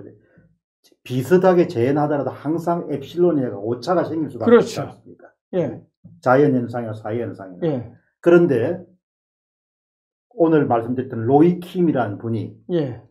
S1: 비슷하게 재현하더라도 항상 엡실론이가 오차가 생길 수가
S2: 그렇죠.
S1: 있지 않습니까?
S2: 예.
S1: 자연 현상이나 사회 현상이나.
S2: 예.
S1: 그런데 오늘 말씀드렸던 로이 킴이라는 분이
S2: 예.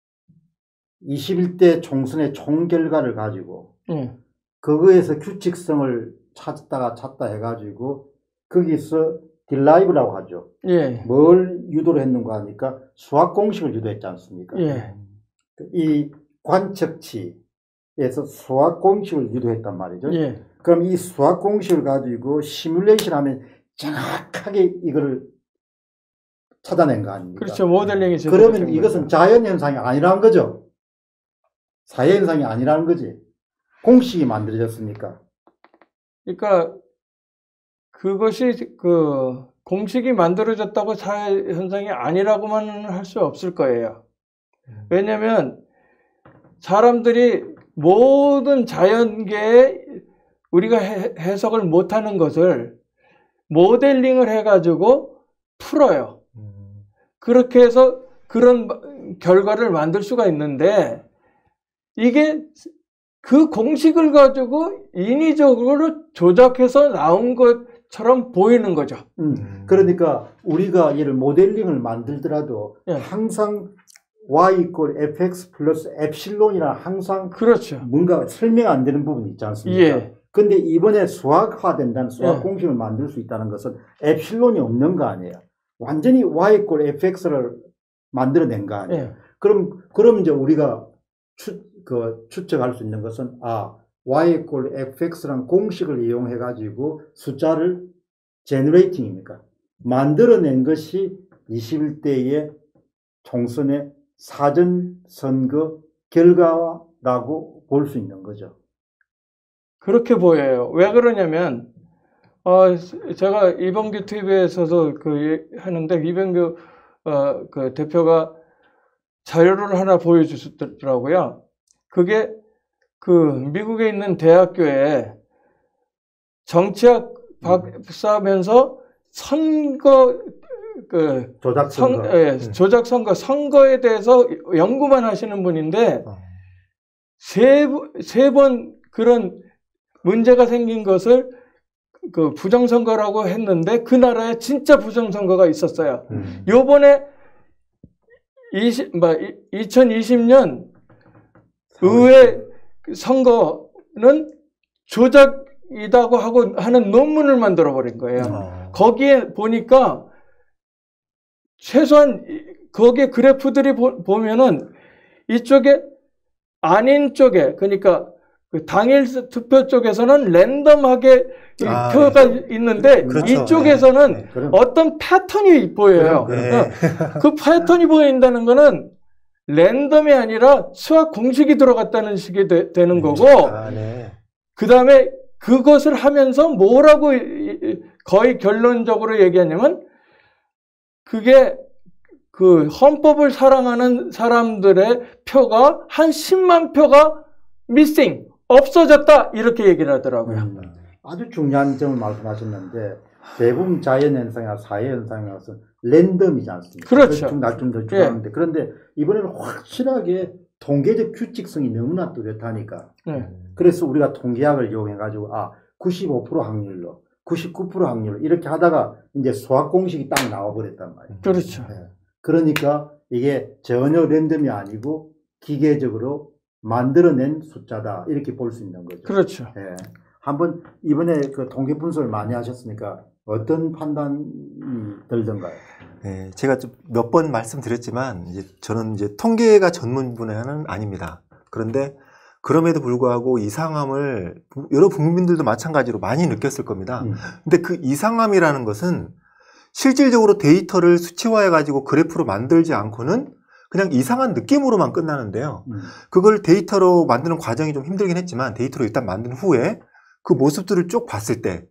S1: 이십일 대 총선의 총결과를 가지고
S2: 예.
S1: 그거에서 규칙성을 찾다가 찾다 해가지고 거기서 딜라이브라고 하죠.
S2: 예.
S1: 뭘 유도를 했는가 하니까 수학 공식을 유도했지 않습니까?
S2: 예.
S1: 이 관측치에서 수학 공식을 유도했단 말이죠.
S2: 예.
S1: 그럼 이 수학 공식을 가지고 시뮬레이션 하면 정확하게 이걸 찾아낸 거 아닙니까?
S2: 그렇죠. 모델링이 제대로
S1: 그러면
S2: 된
S1: 이것은
S2: 거죠.
S1: 자연현상이 아니라는 거죠. 자연현상이 아니라는 거지. 공식이 만들어졌으니까.
S2: 그러니까 그것이 그 공식이 만들어졌다고 자연현상이 아니라고만 할 수 없을 거예요. 왜냐하면 사람들이 모든 자연계에 우리가 해, 해석을 못하는 것을 모델링을 해가지고 풀어요. 그렇게 해서 그런 결과를 만들 수가 있는데 이게 그 공식을 가지고 인위적으로 조작해서 나온 것처럼 보이는 거죠.
S1: 음, 그러니까 우리가 얘를 모델링을 만들더라도
S2: 예.
S1: 항상 y 이퀄 fx 플러스 엡실론이라 항상
S2: 그렇죠.
S1: 뭔가 설명 안 되는 부분이 있지 않습니까?
S2: 예.
S1: 근데 이번에 수학화된다는 수학
S2: 예.
S1: 공식을 만들 수 있다는 것은 엡실론이 없는 거 아니에요. 완전히 y 이퀄 fx를 만들어낸 거 아니에요.
S2: 예.
S1: 그럼 그럼 이제 우리가 추, 그 추측할 수 있는 것은 아 y 이퀄 fx라는 공식을 이용해 가지고 숫자를 제너레이팅입니까? 만들어낸 것이 이십일 대의 총선의 사전 선거 결과라고 볼 수 있는 거죠.
S2: 그렇게 보여요. 왜 그러냐면 어, 제가 이병규 티비에서도 그 하는데 이병규 어, 그 대표가 자료를 하나 보여주셨더라고요. 그게 그 미국에 있는 대학교에 정치학 박사면서 선거 그
S1: 조작
S2: 선,
S1: 선거.
S2: 예, 조작 선거 선거에 대해서 연구만 하시는 분인데 세 세 번 그런 문제가 생긴 것을 그 부정선거라고 했는데 그 나라에 진짜 부정선거가 있었어요.
S3: 음.
S2: 요번에 이십, 뭐, 이천이십 년 의회 선거는 조작이라고 하고 하는 논문을 만들어 버린 거예요.
S3: 어.
S2: 거기에 보니까 최소한 거기에 그래프들이 보, 보면은 이쪽에 아닌 쪽에 그러니까 그 당일 투표 쪽에서는 랜덤하게
S3: 아,
S2: 표가
S3: 네.
S2: 있는데
S3: 그렇죠.
S2: 이쪽에서는
S3: 네.
S1: 그럼,
S2: 어떤 패턴이 보여요.
S1: 그럼,
S3: 네.
S2: 그 패턴이 보인다는 거는 랜덤이 아니라 수학 공식이 들어갔다는 식이 되, 되는 거고
S3: 아, 네.
S2: 그 다음에 그것을 하면서 뭐라고 거의 결론적으로 얘기하냐면 그게 그 헌법을 사랑하는 사람들의 표가 한 십만 표가 missing, 없어졌다 이렇게 얘기를 하더라고요.
S1: 음, 아주 중요한 점을 말씀하셨는데 대부분 자연현상이나 사회현상이나 랜덤이지 않습니까?
S2: 그렇죠.
S1: 날좀더 중요한데 그런데 이번에는 확실하게 통계적 규칙성이 너무나 뚜렷하니까
S2: 네.
S1: 그래서 우리가 통계학을 이용해 가지고 아 구십오 퍼센트 확률로 구십구 퍼센트 확률로 이렇게 하다가 이제 수학 공식이 딱 나와 버렸단 말이에요.
S2: 그렇죠.
S1: 네. 그러니까 이게 전혀 랜덤이 아니고 기계적으로 만들어낸 숫자다 이렇게 볼 수 있는 거죠.
S2: 그렇죠.
S1: 예. 한번 이번에 그 통계 분석을 많이 하셨으니까 어떤 판단이 들던가요?
S3: 네, 제가 좀 몇 번 말씀드렸지만 이제 저는 이제 통계가 전문 분야는 아닙니다. 그런데 그럼에도 불구하고 이상함을 여러 국민들도 마찬가지로 많이 느꼈을 겁니다.
S1: 음.
S3: 근데 그 이상함이라는 것은 실질적으로 데이터를 수치화해 가지고 그래프로 만들지 않고는 그냥 이상한 느낌으로만 끝나는데요.
S1: 음.
S3: 그걸 데이터로 만드는 과정이 좀 힘들긴 했지만 데이터로 일단 만든 후에 그 모습들을 쭉 봤을 때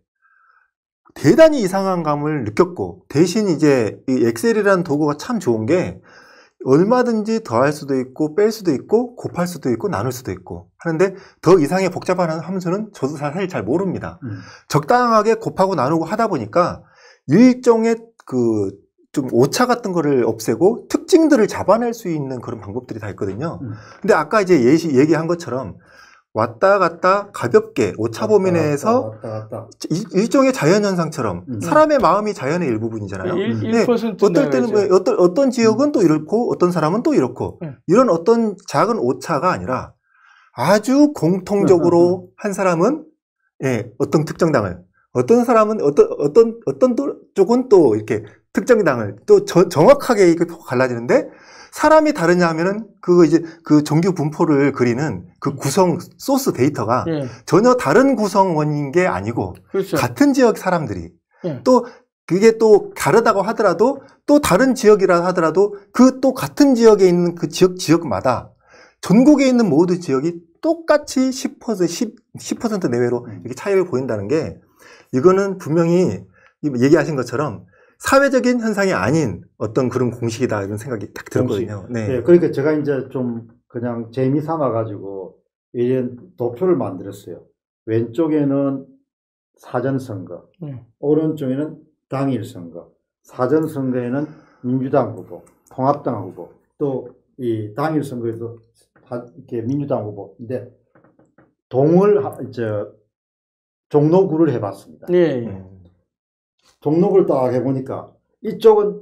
S3: 대단히 이상한 감을 느꼈고 대신 이제 이 엑셀이라는 도구가 참 좋은 게 얼마든지 더할 수도 있고 뺄 수도 있고 곱할 수도 있고 나눌 수도 있고 하는데 더 이상의 복잡한 함수는 저도 사실 잘 모릅니다.
S1: 음.
S3: 적당하게 곱하고 나누고 하다 보니까 일종의 그 좀 오차 같은 거를 없애고 특징들을 잡아낼 수 있는 그런 방법들이 다 있거든요.
S1: 음.
S3: 근데 아까 이제 예시 얘기한 것처럼 왔다 갔다 가볍게 오차 범위 내에서
S1: 왔다 갔다, 왔다.
S3: 일종의 자연현상처럼
S1: 음.
S3: 사람의 마음이 자연의 일부분이잖아요.
S2: 일,
S3: 네,
S2: 일 퍼센트
S3: 어떨 때는
S2: 내외죠.
S3: 왜 어떤, 어떤 지역은 또 이렇고 어떤 사람은 또 이렇고
S2: 네.
S3: 이런 어떤 작은 오차가 아니라 아주 공통적으로 한 사람은 예, 어떤 특정 당을 어떤 사람은 어떤 어떤 어떤 또, 쪽은 또 이렇게 특정 당을 또 저, 정확하게 이렇게 갈라지는데 사람이 다르냐 하면은 그 이제 그 정규 분포를 그리는 그 구성 소스 데이터가
S2: 예.
S3: 전혀 다른 구성원인 게 아니고
S2: 그렇죠.
S3: 같은 지역 사람들이
S2: 예.
S3: 또 그게 또 다르다고 하더라도 또 다른 지역이라 하더라도 그 또 같은 지역에 있는 그 지역 지역마다 전국에 있는 모든 지역이 똑같이 십 퍼센트, 십 퍼센트 내외로 이렇게 차이를 보인다는 게 이거는 분명히 얘기하신 것처럼 사회적인 현상이 아닌 어떤 그런 공식이다 이런 생각이 딱 들었거든요. 네.
S1: 네, 그러니까 제가 이제 좀 그냥 재미 삼아 가지고 이런 도표를 만들었어요. 왼쪽에는 사전 선거,
S2: 음.
S1: 오른쪽에는 당일 선거. 사전 선거에는 민주당 후보, 통합당 후보, 또 이 당일 선거에도 이렇게 민주당 후보인데 동을 하- 저 종로구를 해봤습니다.
S2: 예. 예.
S3: 음.
S1: 종로구를 딱 해보니까 이쪽은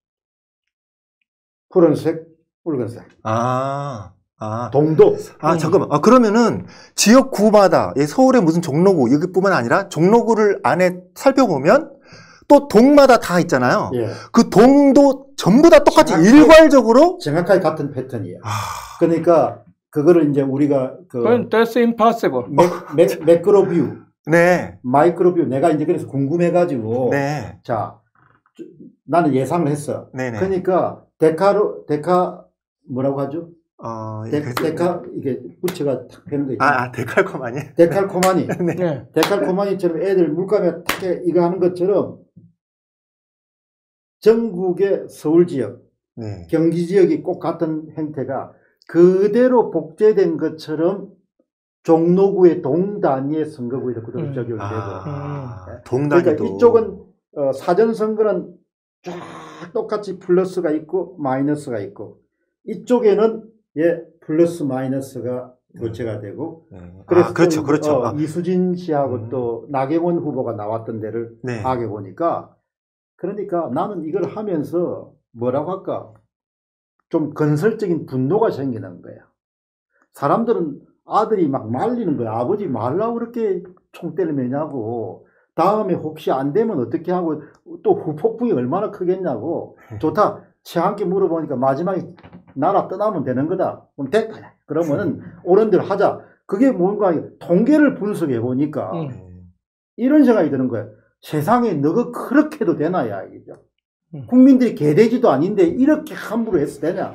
S1: 푸른색, 붉은색,
S3: 아, 아,
S1: 동도.
S3: 아,
S2: 음.
S3: 잠깐만. 아, 그러면은 지역구마다 예, 서울의 무슨 종로구 여기뿐만 아니라 종로구를 안에 살펴보면 또 동마다 다 있잖아요.
S1: 예,
S3: 그 동도 전부 다 똑같이
S1: 정확하게-
S3: 일괄적으로
S1: 정확하게 같은 패턴이에요.
S3: 아,
S1: 그러니까 그거를 이제 우리가 그
S2: 그건 that's impossible.
S1: 매, 매, 매크로 뷰,
S3: 네,
S1: 마이크로 뷰. 내가 이제 그래서 궁금해가지고
S3: 네,
S1: 자 저- 나는 예상을 했어.
S3: 네, 네.
S1: 그러니까 데카로 데카 뭐라고 하죠?
S3: 어,
S1: 데,
S3: 그-
S1: 데카 이게 부채가 탁 펴는 거 있죠.
S3: 아, 아, 데칼코마니.
S1: 데칼코마니.
S2: 네.
S1: 데칼코마니처럼 애들 물감에 탁 해- 이거 하는 것처럼 전국의 서울 지역,
S3: 네.
S1: 경기 지역이 꼭 같은 형태가 그대로 복제된 것처럼 종로구의 동 단위의 선거구에 그대로
S2: 음.
S1: 적용이 되고.
S3: 아,
S1: 네.
S3: 동단위도.
S1: 그러니까 이쪽은 어, 사전 선거는 쫙 똑같이 플러스가 있고 마이너스가 있고 이쪽에는 예 플러스 마이너스가 교체가 되고
S3: 네.
S1: 그래서
S3: 아, 그렇죠,
S1: 또,
S3: 그렇죠.
S1: 어,
S3: 아,
S1: 이수진 씨하고
S3: 음.
S1: 또 나경원 후보가 나왔던 데를
S3: 네.
S1: 파악해 보니까 그러니까 나는 이걸 하면서 뭐라고 할까 좀 건설적인 분노가 생기는 거야. 사람들은 아들이 막 말리는 거야. 아버지 말라고 그렇게 총대를 매냐고. 다음에 혹시 안 되면 어떻게 하고 또 후폭풍이 얼마나 크겠냐고. 좋다. 최한께 물어보니까 마지막에 나라 떠나면 되는 거다. 그럼 됐다. 그러면은 옳은 대로 하자. 그게 뭔가 통계를 분석해 보니까
S2: 음.
S3: 네.
S1: 이런 생각이 드는 거예요. 세상에 너가 그렇게 해도 되나, 야, 이죠.
S2: 음.
S1: 국민들이 개돼지도 아닌데 이렇게 함부로 해서 되냐.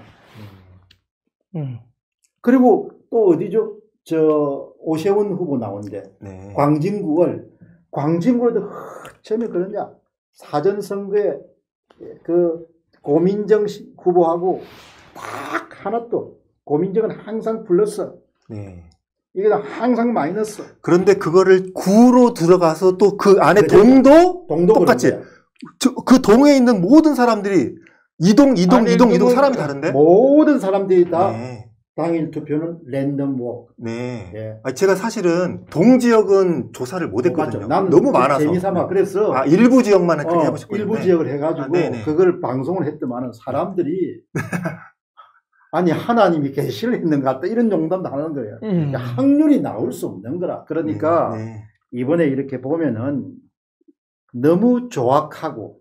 S2: 음.
S1: 그리고 또 어디죠? 저 오세훈 후보 나온대.
S3: 네.
S1: 광진구를 광진구에도 처음에 그러냐 사전 선거에 그 고민정 씨 후보하고 딱 하나 또 고민정은 항상 플러스
S3: 네.
S1: 이게 항상 마이너스.
S3: 그런데 그거를 구로 들어가서 또 그 안에
S1: 그죠.
S3: 동도
S1: 동도
S3: 똑같이
S1: 그런 거야.
S3: 저- 그 동에 있는 모든 사람들이 이동, 이동,
S2: 아니,
S3: 이동, 이동
S2: 그건-
S3: 사람이 다른데?
S1: 모든 사람들이 다
S3: 네.
S1: 당일 투표는 랜덤 워크.
S3: 네.
S1: 예.
S3: 아, 제가 사실은 동 지역은 조사를 못 했거든요.
S1: 맞죠. 나는
S3: 너무 많아서.
S1: 재미삼아 그래서
S3: 아, 일부 지역만은 크게
S1: 어,
S3: 해보셨거든요.
S1: 일부 지역을 해가지고
S3: 아, 네네.
S1: 그걸 방송을 했더만은 사람들이 아니 하나님이 계시를 있는 것 같다 이런 농담도 하는 거예요.
S2: 음.
S1: 확률이 나올 수 없는 거라. 그러니까
S3: 네, 네.
S1: 이번에 이렇게 보면은 너무 조악하고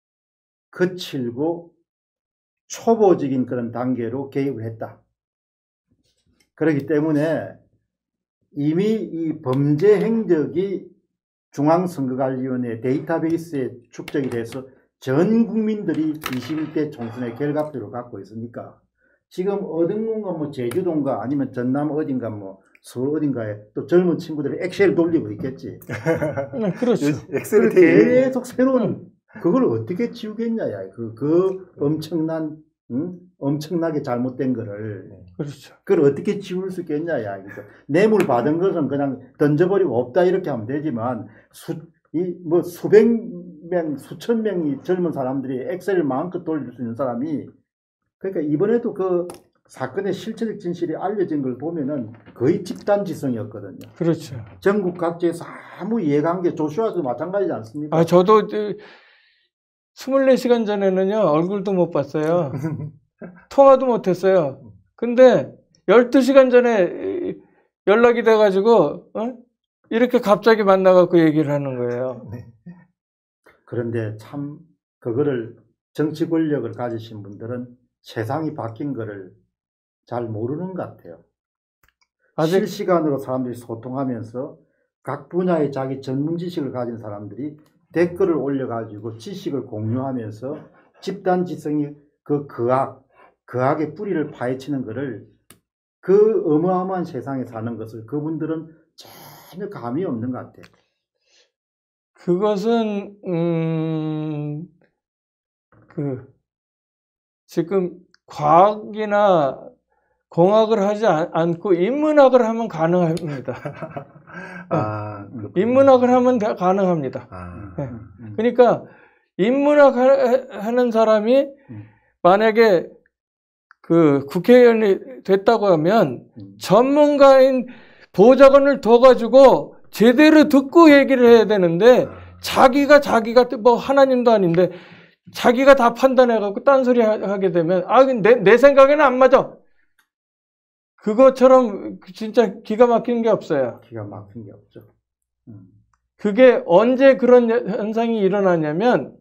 S1: 거칠고 초보적인 그런 단계로 개입을 했다. 그렇기 때문에 이미 이 범죄 행적이 중앙선거관리위원회 데이터베이스에 축적이 돼서 전 국민들이 이십일 대 총선의 결과표를 갖고 있으니까 지금 어딘가 뭐 제주도인가 아니면 전남 어딘가 뭐 서울 어딘가에 또 젊은 친구들이 엑셀 돌리고 있겠지.
S2: 음, 그렇죠.
S3: 엑셀이
S1: 그걸
S3: 되게
S1: 계속 새로운 그걸 어떻게 지우겠냐, 야. 그, 그 엄청난, 응? 엄청나게 잘못된 거를
S2: 그렇죠.
S1: 그걸 어떻게 지울 수 있겠냐, 야. 그래서 뇌물 받은 것은 그냥 던져버리고 없다 이렇게 하면 되지만 수, 이 뭐 수백 명, 수천 명이 젊은 사람들이 엑셀을 마음껏 돌릴 수 있는 사람이 그러니까 이번에도 그 사건의 실체적 진실이 알려진 걸 보면은 거의 집단지성이었거든요.
S2: 그렇죠.
S1: 전국 각지에서 아무 이해관계, 조슈아도 마찬가지지 않습니까?
S2: 아, 저도 그 이십사 시간 전에는요, 얼굴도 못 봤어요. 통화도 못 했어요. 근데 열두 시간 전에 연락이 돼가지고, 어? 이렇게 갑자기 만나갖고 얘기를 하는 거예요.
S1: 그런데 참 그거를 정치 권력을 가지신 분들은 세상이 바뀐 거를 잘 모르는 것 같아요.
S2: 아직
S1: 실시간으로 사람들이 소통하면서 각 분야의 자기 전문 지식을 가진 사람들이 댓글을 올려가지고 지식을 공유하면서 집단 지성이 그 거악, 거악의 뿌리를 파헤치는 것을 그 어마어마한 세상에 사는 것을 그분들은 전혀 감이 없는 것 같아요.
S2: 그것은 음, 그 지금 과학이나 공학을 하지 않, 않고 인문학을 하면 가능합니다.
S3: 아,
S2: 인문학을 하면 다 가능합니다.
S3: 아.
S2: 네. 그러니까 인문학 하, 하는 사람이 만약에 그 국회의원이 됐다고 하면 전문가인 보좌관을 둬가지고 제대로 듣고 얘기를 해야 되는데 자기가 자기가 뭐 하나님도 아닌데 자기가 다 판단해갖고 딴소리 하게 되면 아, 내, 내 생각에는 안 맞아. 그것처럼 진짜 기가 막히는 게 없어요.
S1: 기가 막힌 게 없죠. 음.
S2: 그게 언제 그런 현상이 일어나냐면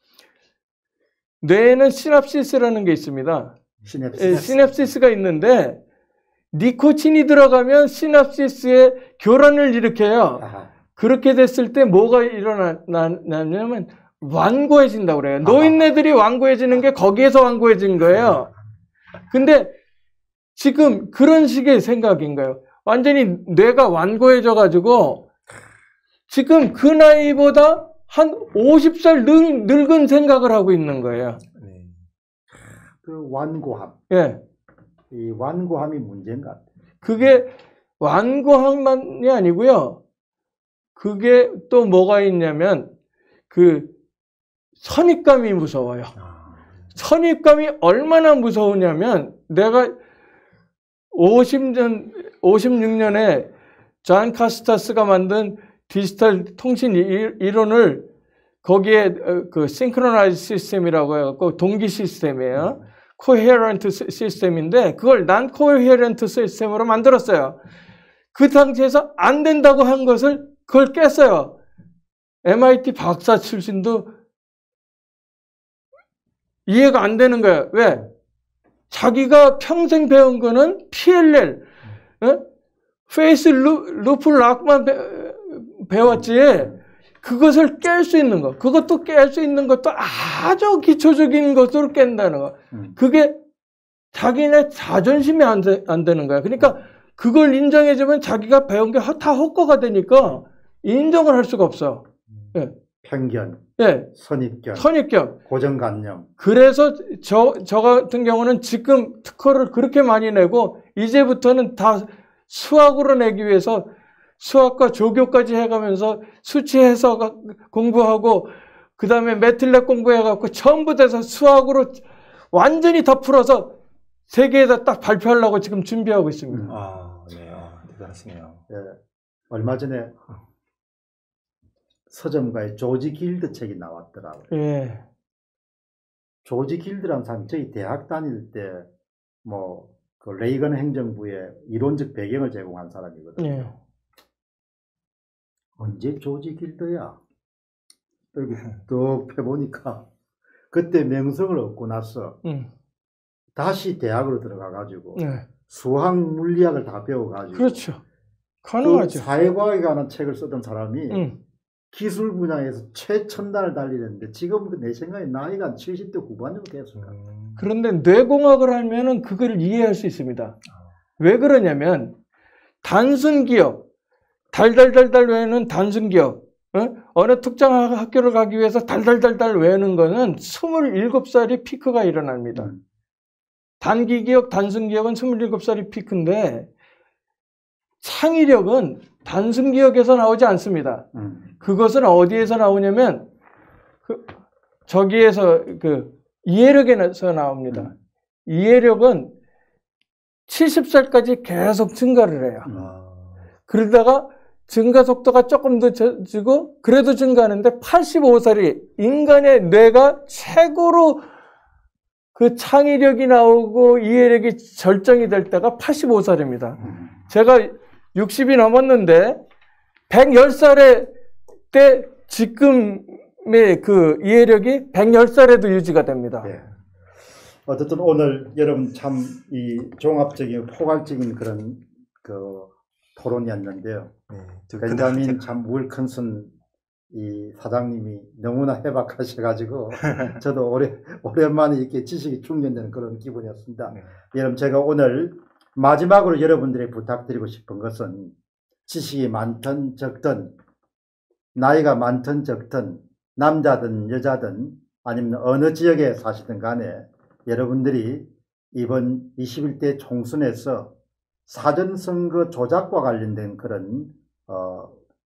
S2: 뇌에는 시납시스라는 게 있습니다.
S1: 시냅시스.
S2: 예, 시냅시스가 있는데 니코틴이 들어가면 시납시스에 교란을 일으켜요.
S1: 아하.
S2: 그렇게 됐을 때 뭐가 일어나냐면 완고해진다고 그래요. 노인네들이 완고해지는 게 거기에서 완고해진 거예요. 근데 지금 그런 식의 생각인 거예요. 완전히 뇌가 완고해져 가지고 지금 그 나이보다 한 오십 살 늙, 늙은 생각을 하고 있는 거예요.
S3: 네.
S1: 그 완고함.
S2: 예.
S1: 이 완고함이 문제인 것 같아요.
S2: 그게 완고함만이 아니고요. 그게 또 뭐가 있냐면 그 선입감이 무서워요. 선입감이 얼마나 무서우냐면 내가 오십 년, 오십육 년에 존 카스타스가 만든 디지털 통신 이론을 거기에 그 싱크로나이즈 시스템이라고 해갖고 동기 시스템이에요. 코헤런트 시스템인데 그걸 난 코헤런트 시스템으로 만들었어요. 그 상태에서 안 된다고 한 것을 그걸 깼어요. 엠아이티 박사 출신도 이해가 안 되는 거예요. 왜? 자기가 평생 배운 거는 피엘엘, 어? 페이스 루프 락만 배웠지 그것을 깰 수 있는 거, 그것도 깰 수 있는 것도 아주 기초적인 것으로 깬다는 거. 그게 자기네 자존심이 안, 되, 안 되는 거야. 그러니까 그걸 인정해주면 자기가 배운 게 다 헛거가 되니까 인정을 할 수가 없어. 예.
S1: 편견,
S2: 예.
S1: 선입견,
S2: 선입견,
S1: 고정관념.
S2: 그래서 저, 저 같은 경우는 지금 특허를 그렇게 많이 내고 이제부터는 다 수학으로 내기 위해서 수학과 조교까지 해가면서 수치 해석 공부하고 그 다음에 매틀랩 공부해갖고 전부 돼서 수학으로 완전히 다 풀어서 세계에다 딱 발표하려고 지금 준비하고 있습니다.
S3: 아, 네. 아, 대단하시네요.
S1: 예. 얼마 전에 서점가에 조지 길드 책이 나왔더라고요.
S2: 예.
S1: 조지 길드라는 사람이 저희 대학 다닐 때 뭐 그 레이건 행정부의 이론적 배경을 제공한 사람이거든요.
S2: 예.
S1: 언제 조지 길드야? 여기 또 펴보니까 그때 명성을 얻고 나서
S2: 음.
S1: 다시 대학으로 들어가가지고
S2: 예.
S1: 수학 물리학을 다 배워가지고
S2: 그렇죠.
S1: 그
S2: 가능하죠.
S1: 사회과학에 관한 책을 쓰던 사람이
S2: 음. 기술
S1: 기술 분야에서 최첨단을 달리는데 지금 내 생각에 나이가 한 칠십 대 후반 정도 됐을 거예요.
S3: 음.
S2: 그런데 뇌공학을 하면은 그걸 이해할 수 있습니다. 왜 그러냐면 단순 기억, 달달달달 외우는 단순 기억, 어? 어느 특정 학교를 가기 위해서 달달달달 외우는 거는 스물일곱 살이 피크가 일어납니다.
S1: 음.
S2: 단기 기억, 단순 기억은 스물일곱 살이 피크인데 창의력은 단순 기억에서 나오지 않습니다.
S1: 음.
S2: 그것은 어디에서 나오냐면 그 저기에서 그 이해력에서 나옵니다.
S1: 음.
S2: 이해력은 칠십 살까지 계속 증가를 해요.
S3: 아,
S2: 그러다가 증가 속도가 조금 더 져지고 그래도 증가하는데 팔십오 살이 인간의 뇌가 최고로 그 창의력이 나오고 이해력이 절정이 될 때가 팔십오 살입니다.
S1: 음.
S2: 제가 육십이 넘었는데 백십 살에 때 지금의 그 이해력이 백십 살에도 유지가 됩니다.
S1: 네. 어쨌든 오늘 여러분 참 이 종합적인 포괄적인 그런 그 토론이었는데요.
S3: 네, 저
S1: 벤자민
S3: 근데
S1: 참 윌컨슨 이 사장님이 너무나 해박하셔가지고 저도 오래, 오랜만에 이렇게 지식이 충전되는 그런 기분이었습니다.
S3: 네.
S1: 여러분 제가 오늘 마지막으로 여러분들에게 부탁드리고 싶은 것은 지식이 많든 적든 나이가 많든 적든 남자든 여자든 아니면 어느 지역에 사시든 간에 여러분들이 이번 이십일 대 총선에서 사전선거 조작과 관련된 그런 어,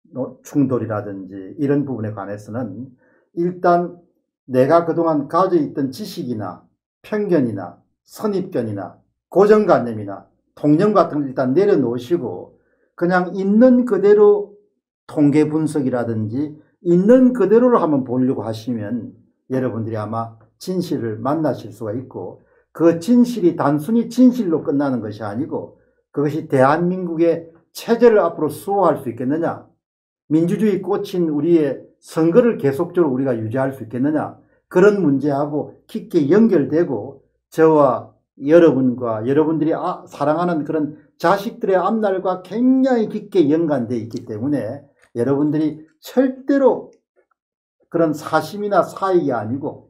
S1: 충돌이라든지 이런 부분에 관해서는 일단 내가 그동안 가지고 있던 지식이나 편견이나 선입견이나 고정관념이나 통념 같은 걸 일단 내려놓으시고 그냥 있는 그대로 통계 분석이라든지 있는 그대로를 한번 보려고 하시면 여러분들이 아마 진실을 만나실 수가 있고 그 진실이 단순히 진실로 끝나는 것이 아니고 그것이 대한민국의 체제를 앞으로 수호할 수 있겠느냐, 민주주의 꽂힌 우리의 선거를 계속적으로 우리가 유지할 수 있겠느냐, 그런 문제하고 깊게 연결되고 저와 여러분과 여러분들이 아, 사랑하는 그런 자식들의 앞날과 굉장히 깊게 연관되어 있기 때문에 여러분들이 절대로 그런 사심이나 사익이 아니고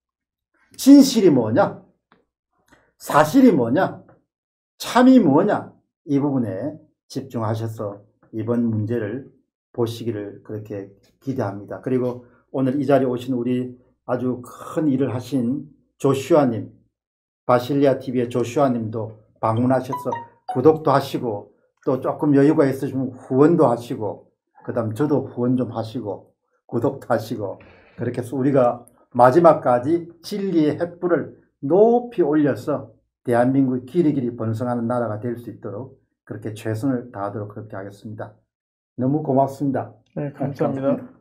S1: 진실이 뭐냐, 사실이 뭐냐, 참이 뭐냐, 이 부분에 집중하셔서 이번 문제를 보시기를 그렇게 기대합니다. 그리고 오늘 이 자리에 오신 우리 아주 큰 일을 하신 조슈아님, 바실리아 티비의 조슈아님도 방문하셔서 구독도 하시고 또 조금 여유가 있으시면 후원도 하시고 그 다음 저도 후원 좀 하시고 구독도 하시고 그렇게 해서 우리가 마지막까지 진리의 횃불을 높이 올려서 대한민국이 길이길이 번성하는 나라가 될 수 있도록 그렇게 최선을 다하도록 그렇게 하겠습니다. 너무 고맙습니다.
S2: 네, 감사합니다.